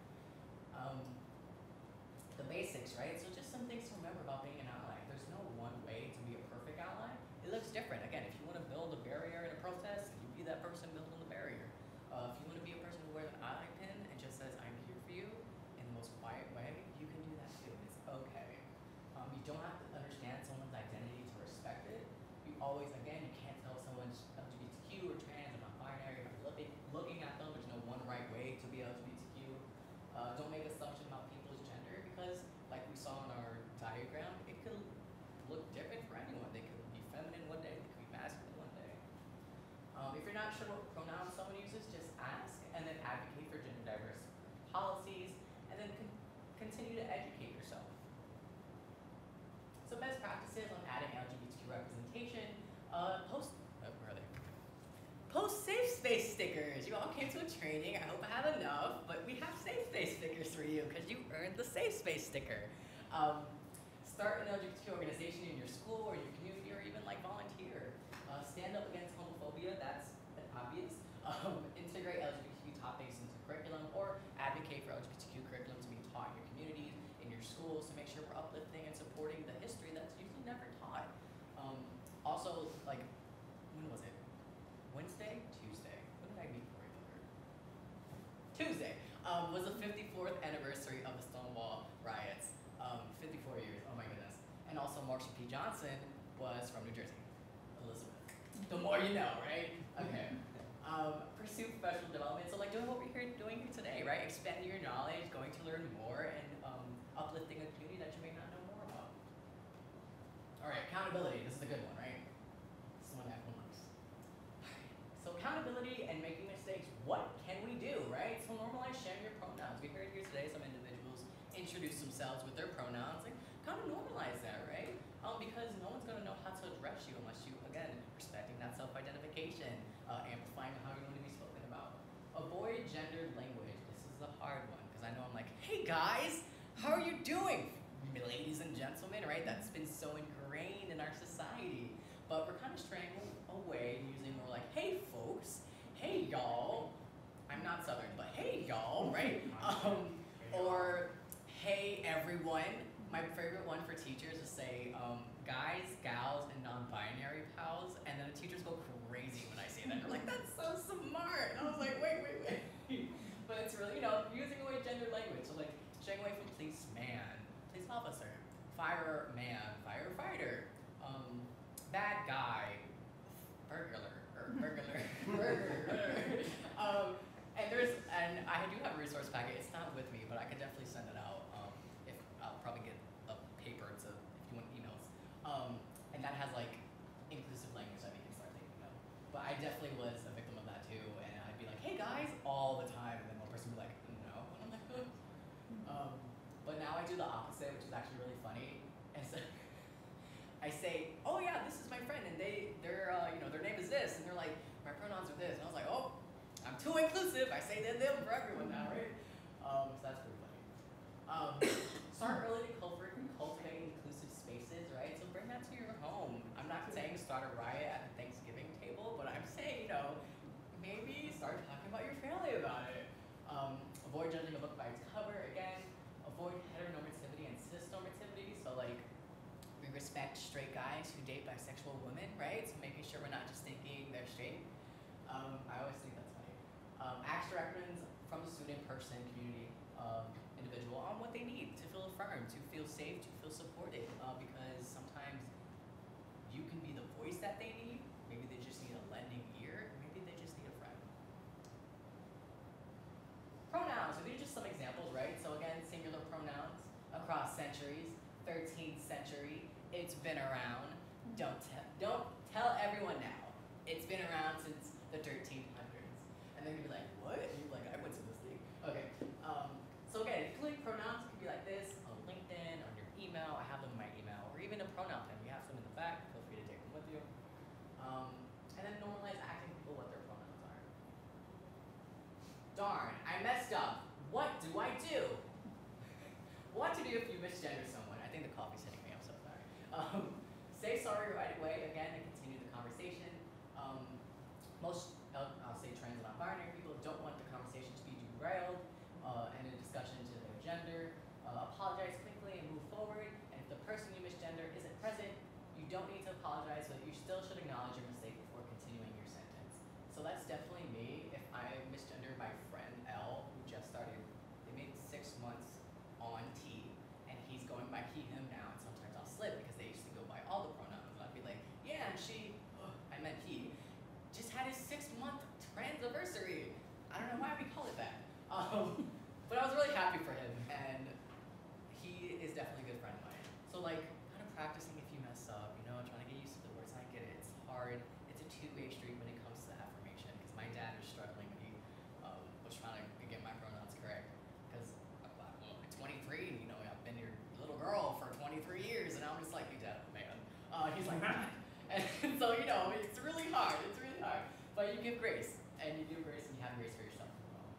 The basics, right? So just some things to remember about being an ally. There's no one way to be a perfect ally. It looks different. Again, if you want to build a barrier in a protest, you be that person building the barrier. If you want to be a person who wears an ally pin and just says, I'm here for you in the most quiet way, you can do that too. It's okay. You don't have to understand someone's identity to respect it. You always, again, you can't tell someone's LGBTQ or trans or non-binary by looking at them. There's no one right way to be LGBTQ. Don't make assumptions about people's gender because, like we saw in our diagram, it could look different for anyone. They could be feminine one day, they could be masculine one day. If you're not sure what pronouns someone uses, just ask and then advocate for gender training. I hope I have enough, but we have safe space stickers for you because you earned the safe space sticker. Start an LGBTQ organization in your school or your community or even like volunteer. Stand up against homophobia, that's obvious. Integrate LGBTQ topics into curriculum or advocate for LGBTQ curriculum to be taught in your communities, in your schools to make sure we're uplifting and supporting the history that's usually never taught. Also, like, when was it? Wednesday? Tuesday? When did I meet Cory Booker? Tuesday was the 54th anniversary of the Stonewall riots. 54 years, oh my goodness. And also Marsha P. Johnson was from New Jersey. Elizabeth. The more you know, right? Okay. Pursue professional development. So like doing what we're doing here today, right? Expanding your knowledge, going to learn more, and uplifting a community that you may not know more about. All right, accountability. This is a good one, right? This is one everyone likes. So accountability and making mistakes. What can we do, right? So normalize sharing your pronouns. We heard here today some individuals introduce themselves with their pronouns. Like, kind of normalize that, right? Because no one's going to know how to address you unless you, again, respecting that self-identification, amplifying how you want to be spoken about. Avoid gendered language. This is a hard one because I know I'm like, hey guys, how are you doing? Ladies and gentlemen, right? That's been so ingrained in our society. But we're kind of straying away using more like, hey folks, hey y'all. I'm not Southern, but hey y'all, right? Or hey everyone. My favorite one for teachers is say guys, gals, and non-binary pals, and then the teachers go crazy when I say that. They're like, that's so smart. And I was like, wait. But it's really, using away gender language. So like, staying away from policeman, police officer, fireman, firefighter, bad guy, burglar. And I do have a resource packet. It's not with me, but I could definitely send it out. If I'll probably get a paper to if you want emails. And that has like inclusive language that we can start taking note. But I definitely was a victim of that too, and I'd be like, hey guys, all the time, and then one person would be like, no, and I'm like, oh. But now I do the opposite, which is actually really funny. And so I say, oh yeah, this is my friend, and their name is this, and they're like, my pronouns are this, and I was like, oh, I'm too inclusive. I say them for everyone now, right? So that's pretty funny. Start early to cultivate inclusive spaces, right? So bring that to your home. I'm not saying start a riot at the Thanksgiving table, but I'm saying, maybe start talking about your family about it. Avoid judging a book by its cover, again. Avoid heteronormativity and cisnormativity. So like, we respect straight guys who date bisexual women, right? So making sure we're not just thinking they're straight. I always think that's funny. Ask directions from the student, person, community, individual on what they need to feel affirmed, to feel safe, to feel supported. Because sometimes you can be the voice that they need. Maybe they just need a lending ear. Maybe they just need a friend. Pronouns. So these are just some examples, right? So again, singular pronouns across centuries. 13th century. It's been around. Don't tell everyone now. It's been around since the 1300s. And then you'd be like, what? And you'd be like, I went to this thing. Okay. So again, including pronouns could be like this on LinkedIn, on your email. I have them in my email, or even a pronoun pen. We have some in the back. Feel free to take them with you. And then normalize asking people what their pronouns are. Darn, I messed up. What do I do? What to do if you misgender someone? I think the coffee's hitting me. I'm so sorry. Say sorry right away again and continue the conversation. Most, I'll say trans and non-binary people don't want the conversation to be derailed and a discussion to their gender. Apologize quickly and move forward. And if the person you misgender isn't present, you don't need to apologize, but you still should acknowledge your mistake before continuing your sentence. So that's definitely me. If I misgender my friend L, who just started, they made 6 months on T, and he's going by he, him now, and sometimes I'll slip because they used to go by all the pronouns, and I'd be like, yeah, and she, I meant he, just had his 6-month transversary. I don't know why we call it that. But I was really happy for him, and he is definitely a good friend of mine. So like, kind of practicing if you mess up, trying to get used to the words. I get it, it's hard. It's a two-way street when it comes to affirmation, because my dad was struggling when he was trying to get my pronouns correct. Because I'm 23, and I've been your little girl for 23 years, and I'm just like, you dad, man. He's like, and so it's really hard. It's really hard. But you give grace, and you give grace, and you have grace for yourself as well.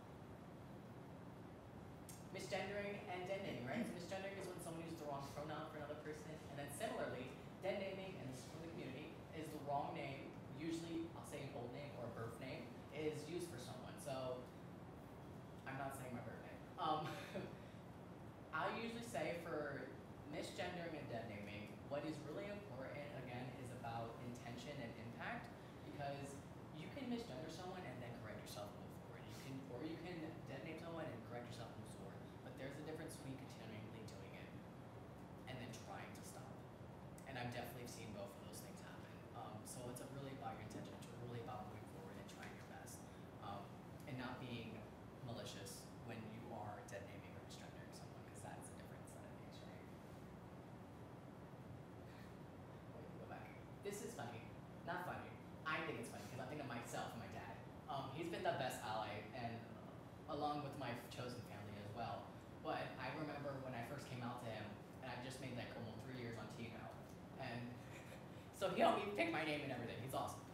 along with my chosen family as well. But I remember when I first came out to him, and I've just made like almost 3 years on T now, and so he helped me pick my name and everything. He's awesome.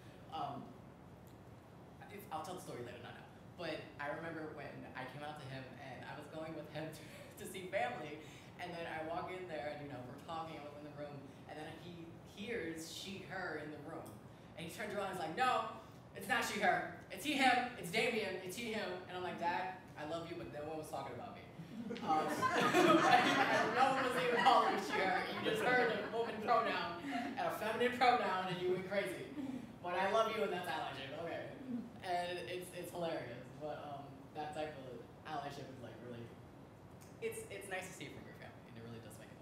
I'll tell the story later, not now. But I remember when I came out to him, and I was going with him to see family, and then I walk in there, and we're talking, I was in the room, and then he hears she, her in the room, and he turns around and is like, no, it's not she, her, it's he, him, it's Damien, it's he, him, and I'm like, Dad, I love you, but no one was talking about me. And no one was even calling me she, her. You just heard a woman pronoun and a feminine pronoun, and you went crazy. But I love you, and that's allyship. Okay, and it's hilarious. But that type of allyship is like really, it's nice to see from your family, and it really does make a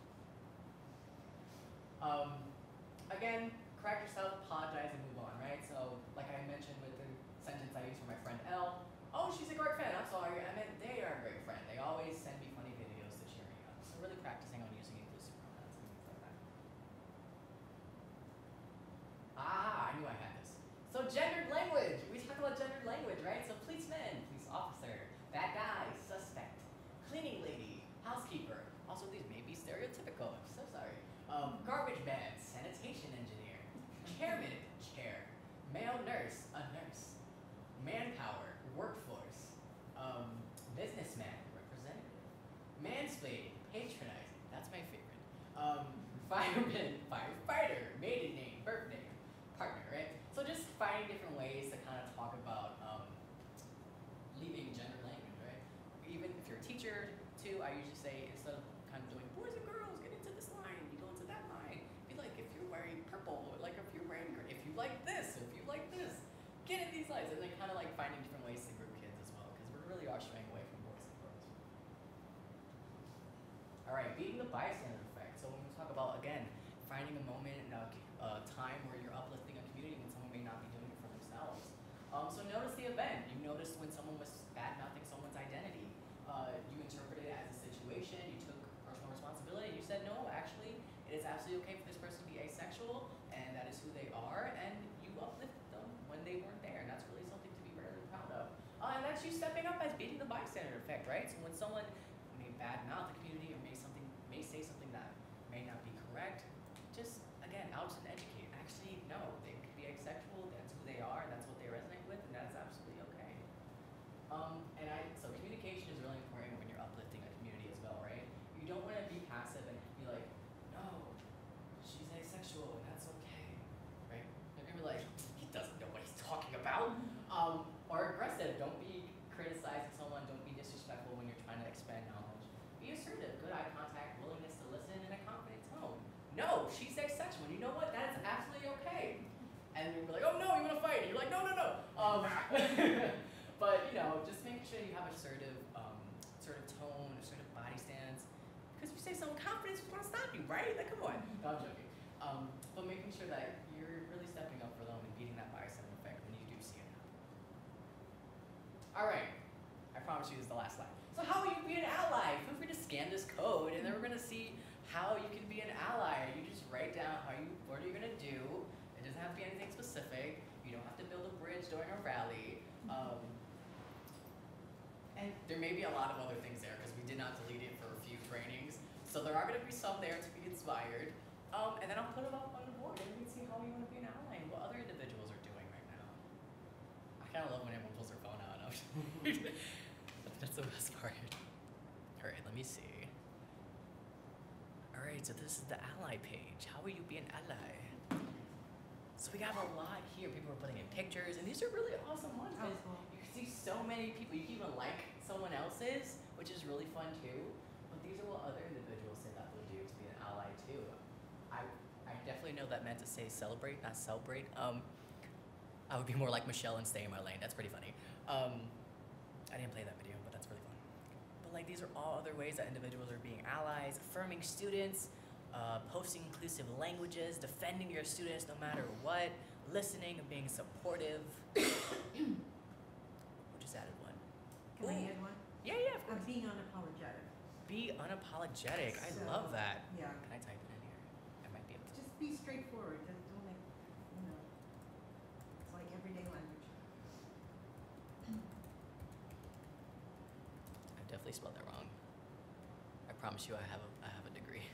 difference. Again, correct yourself, apologize, and move on. Right. So like I mentioned with the sentence I used for my friend L. Oh, she's a great friend. I'm sorry. I meant they are a great friend. They always send me funny videos to cheer me up. So really practicing on using inclusive pronouns and things like that. Ah, I knew I had this. So gendered language. We talk about gendered language, right? So policeman, police officer, bad guy, suspect, cleaning lady, housekeeper. Also, these may be stereotypical. I'm so sorry. Garbage man, sanitation engineer, chairman, chair, male nurse, a nurse, manpower, workforce, businessman, representative, mansplaining, patronizing, that's my favorite, fireman, firefighter, maiden name, birthday, partner, right? So just finding different ways to kind of talk about leaving gender language, right? Even if you're a teacher too, I usually say instead of kind of doing boys and girls, get into this line, you go into that line. Be like, if you're wearing purple, or like if you're wearing, if you like this, if you like this, get in these lines, and then kind of like finding different ways to group kids as well, because we really are straying away from boys and girls. All right, beating the bystander effect. So when we talk about, again, finding a moment and a time where you're uplifting a community when someone may not be doing it for themselves. So notice the event. You noticed when someone was bad-mouthing someone's identity. You interpreted it as a situation. You took personal responsibility. You said, no, actually, it is absolutely okay for this person to be asexual, and that is who they are, and you uplifted them when they weren't there, and that's really something to be really proud of. And that's you stepping up as beating the bystander effect, right? So when someone may badmouth the community or may say something that may not be correct, just again, out and educate. Actually, no, they could be asexual. That's who they are. That's what they resonate with, and that's absolutely okay. So communication is really important when you're uplifting a community as well, right? You don't want to be passive and be like, no, she's asexual, and that's okay, right? You're gonna be like, he doesn't know what he's talking about. Or aggressive. Don't be criticizing someone. Don't be disrespectful when you're trying to expand knowledge. Be assertive. Good eye contact. Willingness to listen in a confident tone. No, she's asexual. You know what? That is absolutely okay. And you're like, oh no, you want to fight? And you're like, no, no, no. But just making sure you have assertive tone, assertive body stance. Because if you say something, confidence is going to stop you, right? Like, come on. No, I'm joking. But making sure that you're really stepping up for them and beating that bystander effect when you do see it happen. All right. I promise you this is the last slide. So how will you be an ally? Feel free to scan this code, and then we're going to see how you can be an ally. You just write down what are you going to do. It doesn't have to be anything specific. You don't have to build a bridge during a rally. And there may be a lot of other things there because we did not delete it for a few trainings. So there are going to be some there to be inspired. And then I'll put it up on the board and we can see how you want to be an ally and what other individuals are doing right now. I kind of love when everyone pulls their phone out. That's the best part. All right, let me see. All right, so this is the ally page. How will you be an ally? So we got a lot here. People are putting in pictures, and these are really awesome ones. Oh, cool. You can see so many people. You can even like someone else's, which is really fun too. But these are what other individuals say that they'll do to be an ally too. I definitely know that meant to say celebrate, not celebrate. I would be more like Michelle and stay in my lane. That's pretty funny. I didn't play that video, but that's really fun. But like these are all other ways that individuals are being allies, affirming students, posting inclusive languages, defending your students no matter what, listening and being supportive. We just added one. Can I add one? Yeah, of course. Being unapologetic. Be unapologetic. I So, love that. Yeah. Can I type it in here? I might be able to. Just be straightforward. Don't like, it's like everyday language. probably spelled that wrong. I promise you I have a degree.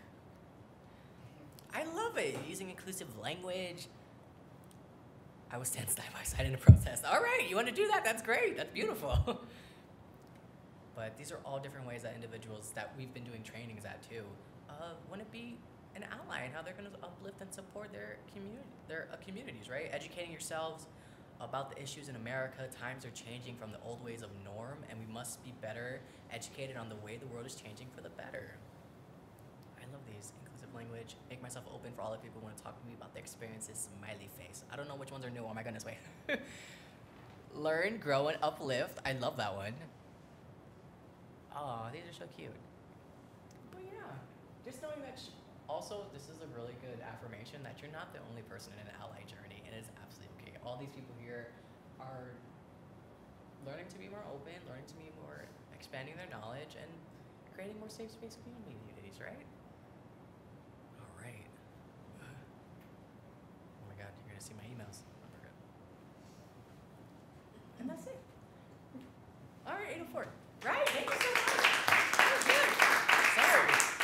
I love it. Using inclusive language. I will stand side by side in a protest. All right, you want to do that? That's great. That's beautiful. But these are all different ways that individuals that we've been doing trainings at too want to be an ally and how they're going to uplift and support their communities, right? Educating yourselves about the issues in America. Times are changing from the old ways of norm, and we must be better educated on the way the world is changing for the better. I love these. Inclusive language. Make myself open for all the people who want to talk to me about their experiences. Smiley face. I don't know which ones are new. Oh my goodness, wait. Learn, grow, and uplift. I love that one. Oh, these are so cute. But yeah, just knowing that also, this is a really good affirmation that you're not the only person in an ally journey, and it's absolutely okay. All these people here are learning to be more open, learning to be more, expanding their knowledge, and creating more safe space communities, right? All right. Oh my God, you're gonna see my emails. Oh, we're good. And that's it. All right, 804. Right, thank you so much. That was good. Sorry.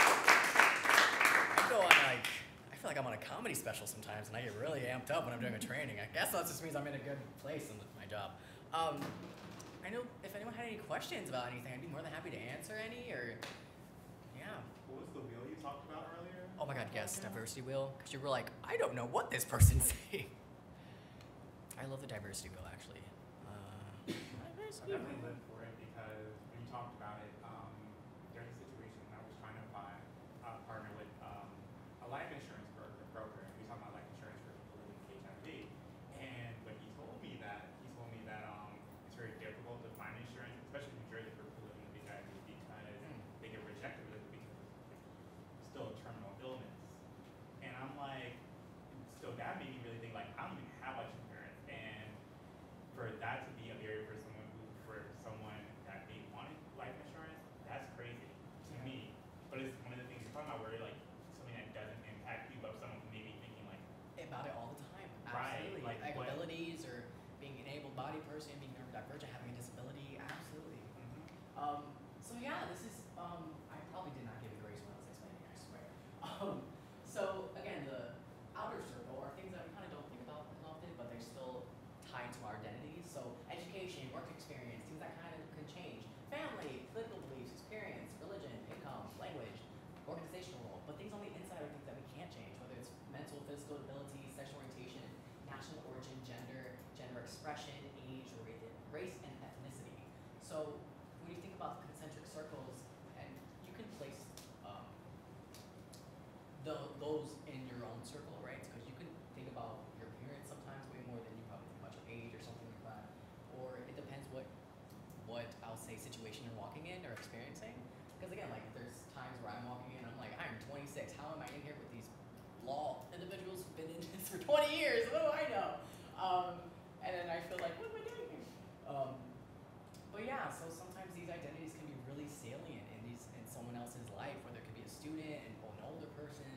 I feel like I'm on a comedy special sometimes, and I get really amped up when I'm doing a training. I guess that just means I'm in a good place in my job. I know if anyone had any questions about anything, I'd be more than happy to answer any, or, yeah. What was the wheel you talked about earlier? Oh my God, yes, diversity wheel, because you were like, I don't know what this person's saying. I love the diversity wheel, actually. I definitely live for it because when you talked about it, there's a situation I was trying to partner with a life insurance program. We talked about life insurance for people living with HIV, and when he told me that it's very difficult to find insurance, especially in New Jersey for people living with HIV because they get rejected with it because it's still a terminal illness. And I'm like, so that made me really think like I don't even have life insurance, and for that to be a barrier for someone that they wanted life insurance, that's crazy to me. But it's one of the things you're talking about where like something that doesn't impact you, but someone may be thinking like About it all the time. Right, Absolutely. like what- abilities or being an able-bodied person, being neurodivergent, having a disability. Absolutely. So yeah, this is, I probably did not give a grace when I was explaining, I swear. So again, the outer circle are things that we kind of don't think about as often, but they're still tied to our identities. So education, work experience, things that kind of could change. Family, political beliefs, experience, religion, income, language, organizational role. But things on the inside are things that we can't change, whether it's mental, physical ability, sexual orientation, national origin, gender expression, age, race, and ethnicity. So when you think about the concentric circles, and you can place those in your own circle, right? Because you can think about your appearance sometimes way more than you probably think about your age or something like that. Or it depends what I'll say situation you're walking in or experiencing. Because again, like there's times where I'm walking in, I'm like, I'm 26. How am I in here with these law individuals who've been in this for 20 years? What do I know? And then I feel like, what am I doing here? But yeah, so sometimes these identities can be really salient in someone else's life, whether it could be a student or an older person,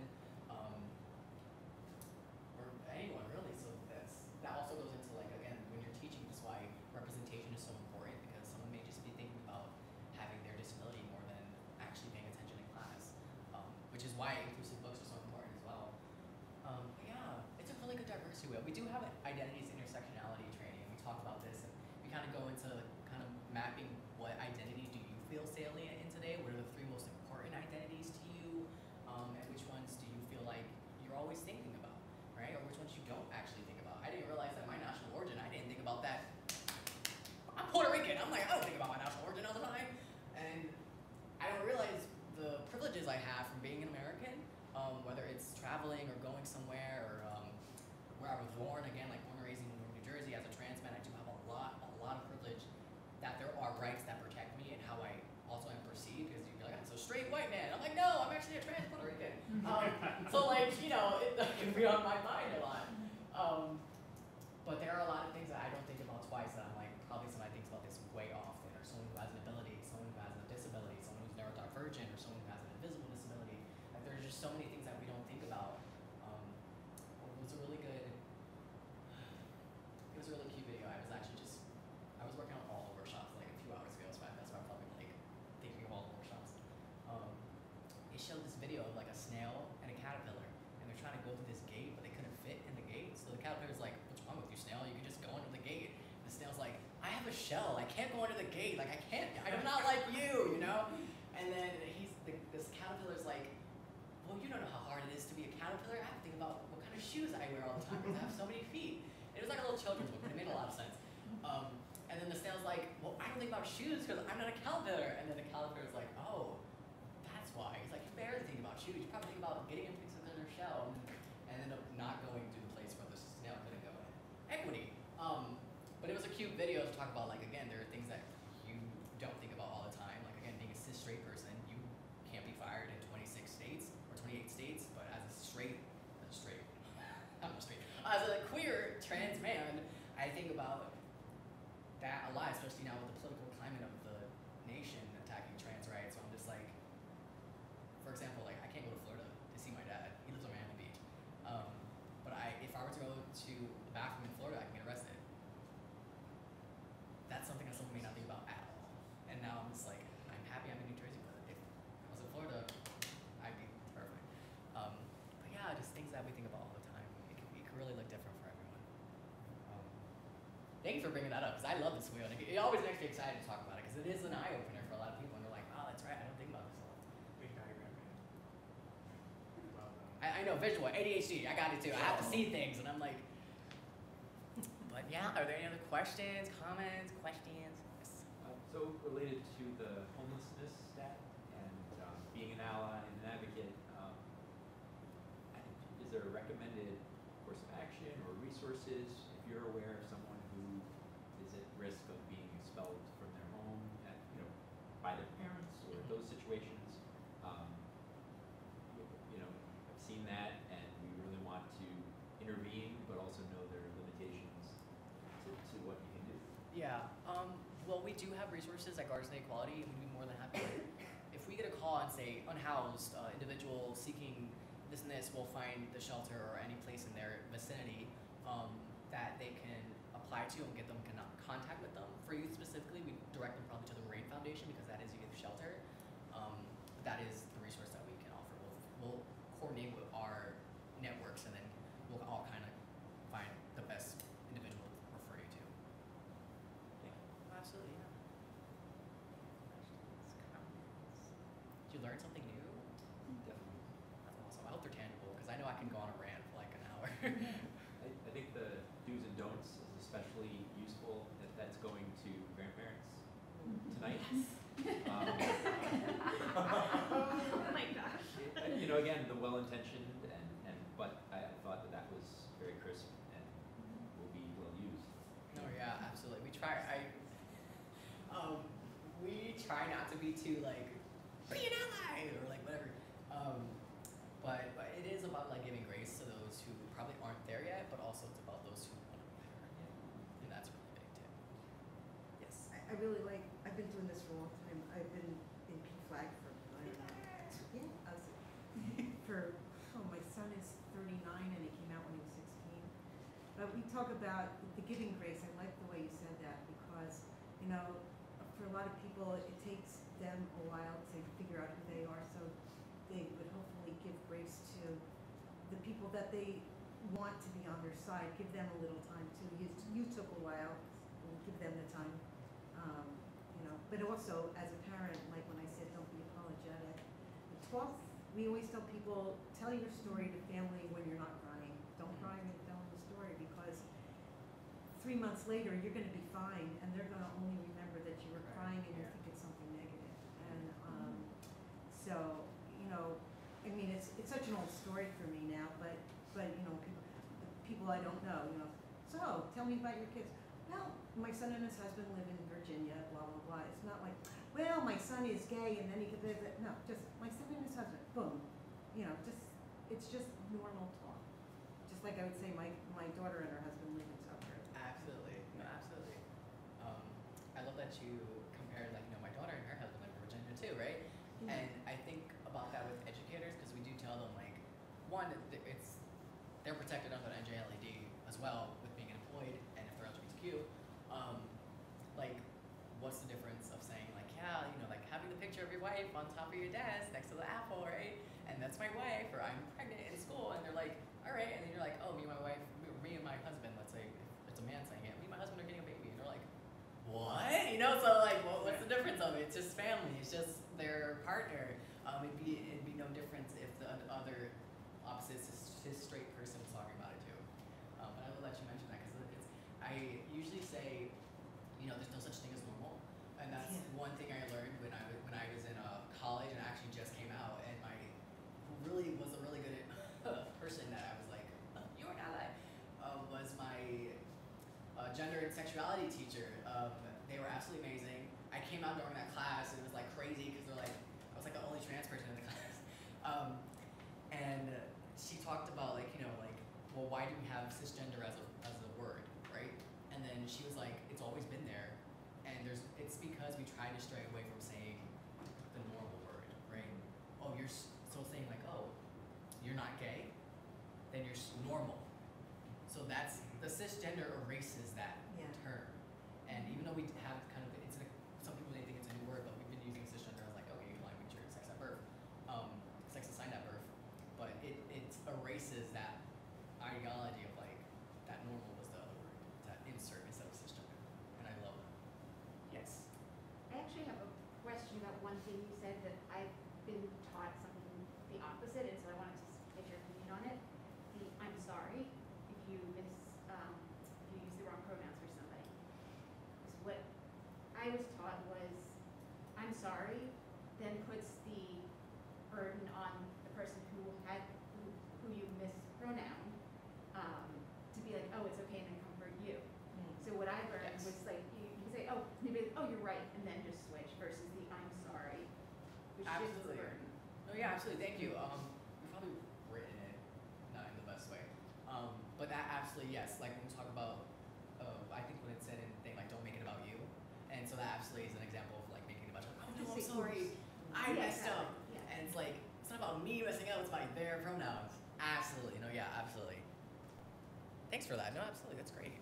or anyone really. So that also goes into like, again, when you're teaching, that's why representation is so important, because someone may just be thinking about having their disability more than actually paying attention in class, which is why inclusive books are so important as well. But yeah, it's a really good diversity wheel. We do have an identities intersectionality training, and we talk about this, and we kind of go into kind of mapping what identity do you feel salient in today, what are the 3 most important identities to you, and which ones do you feel like you're always thinking about, right? Or which ones you don't actually think about. I didn't realize that my national origin, I didn't think about that. I'm Puerto Rican. I'm like, I don't think about my national origin all the time. And I don't realize the privileges I have from being an American, whether it's traveling or going somewhere or where I was born, again, like born and raised in New Jersey as a trans man, I do have a lot of privilege, that there are rights that protect me and how I also am perceived, because you're like, I'm so straight white man. I'm like, no, I'm actually a trans Puerto Rican. So like, you know, it can be on my mind a lot. But there are a lot of things that I don't think about twice that I'm like, probably somebody thinks about this way often, or someone who has an ability, someone who has a disability, someone who's neurodivergent, or someone who has an invisible disability. Like there's just so many things that we don't think about. It was a really good, it was a really cute video. I was working on all the workshops like a few hours ago, so that's why I'm probably like thinking of all Like, I'm not like you, you know? And then this caterpillar's like, well, you don't know how hard it is to be a caterpillar. I have to think about what kind of shoes I wear all the time because I have so many feet. It was like a little children's book, and it made a lot of sense. And then the snail's like, well, I don't think about shoes because I'm not a caterpillar. And then the caterpillar's like, oh, that's why. He's like, you barely think about shoes. You probably think about getting a piece of their shell and end up not going to the place where the snail couldn't go. Equity. But it was a cute video to talk about, like, again, there are things that you don't think about all the time. Like, again, being a cis straight person, you can't be fired in 26 states or 28 states, but as a as a queer trans man, I think about that a lot, especially now with the political climate of the nation attacking trans rights. So I'm just like, for example, like, I can't go to Florida to see my dad. He lives on Miami Beach. But if I were to go to the bathroom in Florida, I can get arrested. That's something that someone may not think about at all. And now I'm just like, I'm happy I'm in New Jersey, but if I was in Florida, I'd be terrified. But yeah, just things that we think about all the time. It can really look different for everyone. Thank you for bringing that up, because I love this wheel. And it always makes me excited to talk about it, because it is an eye-opener for a lot of people, and they're like, oh, that's right, I don't think about this a lot. Big diagram. Well, I know, visual, ADHD, I got it too. I have to see things, and I'm like, but yeah, are there any other questions, comments, questions? Yes. So related to the homelessness stat and being an ally and an advocate, is there a recommended course of action or resources if you're aware of someone who is at risk of being expelled from their home by their parents or those situations? I've seen that, and we really want to intervene, but also know there are limitations to what you can do. Yeah, well, we do have resources like Guardians of Equality, and we'd be more than happy. If we get a call and say, unhoused individual seeking this and this, we'll find the shelter or any place in their vicinity that they can apply to and get them contact with them. For youth specifically, we direct them probably to the Rain Foundation, because that is a youth shelter. That is the resource that we can offer. We'll coordinate with our networks, and then we'll all kind of find the best individual to refer you to. Absolutely, yeah. Did you learn something new? Definitely. That's awesome. I hope they're tangible, because I know I can go on a rant for like an hour. I think the do's and don'ts is especially useful if that's going to grandparents tonight. Oh my gosh. Again, the well-intentioned, but I thought that was very crisp and will be well used. No, yeah, absolutely. We try not to be too like, be an ally or like whatever. But it is about like giving grace to those who probably aren't there yet, but also it's about those who want to be there, and that's really big too. Yes. I really like, I've been doing this for a long time. I've been in PFLAG for, I don't know, my son is 39 and he came out when he was 16. But we talk about the giving grace. I like the way you said that, because, for a lot of people, it takes them a while to figure out who they are, so they would hopefully give grace to the people that they want to be on their side. Give them a little time too. You took a while, give them the time. But also as a parent, like when I said don't be apologetic, we always tell people, tell your story to family when you're not crying. Don't cry when you're telling the story, because 3 months later you're going to be fine, and they're going to only remember that you were crying and you think it's something negative. And it's such an old story for me now, but people I don't know, so tell me about your kids. Well, my son and his husband live in Virginia, blah, blah, blah. It's not like, well, my son is gay and then he could live it. No, just my son and his husband, boom. It's just normal talk. Just like I would say my daughter and her husband live in South Carolina. Absolutely, no, absolutely. I love that you compared, like, my daughter and her husband live in Virginia too, right? Yeah. And I think about that with educators, because we do tell them, like, one, they're protected under the NJLED as well with being employed, and if they're LGBTQ, like, what's the difference of saying, like, yeah, like having the picture of your wife on top of your desk next to the apple, right? And that's my wife, or I'm pregnant in school, and they're like, all right, and then you're like, oh, me and my husband, let's say, if it's a man saying it, me and my husband are getting a baby, and they're like, what? So like, what's the difference of it. It's just family. It's just their partner. It'd be no difference if the other opposite cis straight person was talking about it too. But I will let you mention that because I usually say, there's no such thing as normal, and that's one thing I learned when I was in college and I actually just came out, and who really was a really good person that I was like, you're an ally, was my gender and sexuality teacher. They were absolutely amazing. I came out during that class and it was like crazy because I was like the only trans person in the class. And she talked about well, why do we have cisgender as a word, right? And then she was like, it's always been there, and it's because we try to stray away from saying the normal word, right? Oh, you're so saying like, oh, you're not gay, then you're normal. So that's the cisgender erases that term, and even though we have kind of some people may think it's a new word, but we've been using cisgender as like, okay, you line with your sex at birth, sex assigned at birth, but it erases that ideology of like that normal was the other word, that insert instead of cisgender, and I love that. Yes. I actually have a question about one thing you said that I've been taught something the opposite, and so I wanted to get your opinion on it. The I'm sorry if you use the wrong pronouns for somebody. Because what I was taught was I'm sorry then puts the burden on the person who you mispronoun to be like, oh, it's okay, and then comfort you. So what I learned was like you can say, oh, maybe, oh, you're right, and then just switch versus the I'm sorry, which shifts the Absolutely. burden. Oh yeah, absolutely. Thank you. We've probably written it not in the best way, but that absolutely yes. Like when we talk about, I think when it said in the thing like don't make it about you, and so that absolutely is an example of like making it about oh no, I'm sorry, I messed up, and it's like it's not about me messing up, it's about their pronouns. Absolutely. No, yeah, absolutely. Thanks for that. No, absolutely. That's great.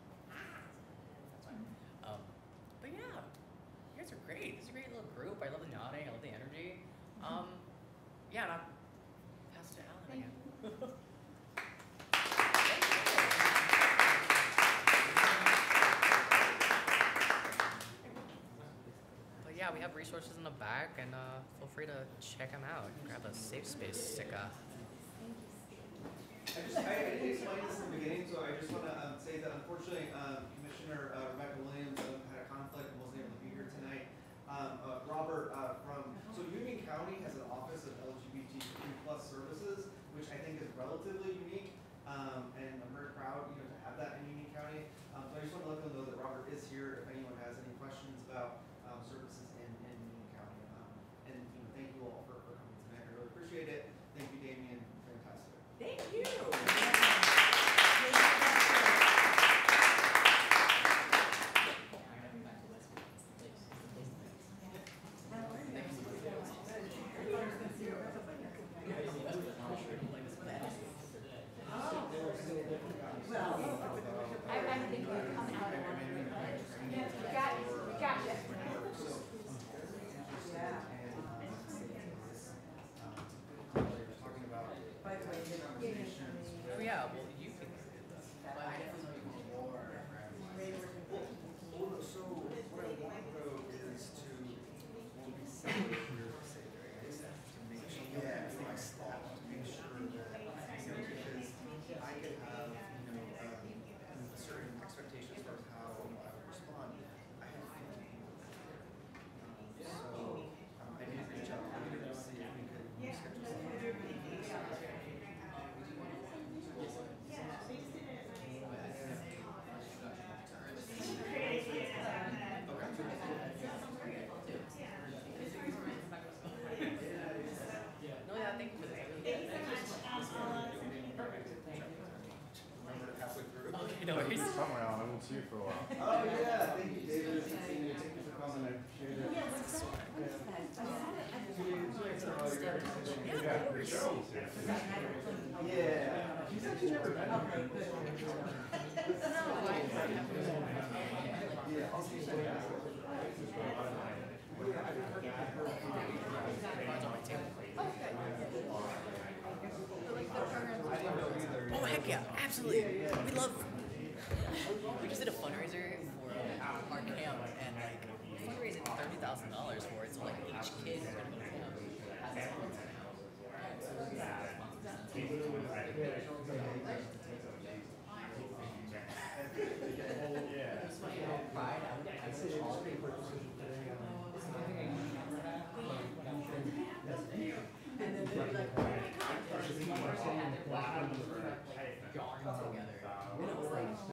That's fine. But yeah, you guys are great. This is a great little group. I love the nodding. I love the energy. Yeah, and I'll pass it to Alan again. But yeah, we have resources in the back, and feel free to check them out. Grab a safe space sticker. I didn't explain this in the beginning, so I just want to say that unfortunately Commissioner Rebecca Williams had a conflict and wasn't able to be here tonight. Robert so Union County has an office of LGBTQ+ services, which I think is relatively unique, and I'm very proud to have that in Union County. So I just want to let them know that Robert is here if anyone has any questions about services in Union County. And thank you all for coming tonight. I really appreciate it. Thank you, Damien. Fantastic. Thank you. I think we're coming out of one. Gotcha. Oh yeah, well you can but I definitely know more. So what I want though is to be safe to make sure for my staff to make sure that because I could have certain expectations for how I would respond. I have so I did reach out later to see if we could schedule something. No, yeah, thank you for that. Remember halfway through. Okay, no worries. Somewhere on, I won't see you for a while. Oh yeah, thank you, David. Thank you for coming. I appreciate it. Yeah, for sure. Yeah. She's actually never been. Yeah, I'll see you Oh heck yeah, absolutely. We love. We just did a fundraiser for our camp, and like fundraising 30 $1,000 for it. So like each kid who's gonna go to camp has its own account. So it's funny how Pride, I wish all people and then they'd be like, oh my god, first one person had their black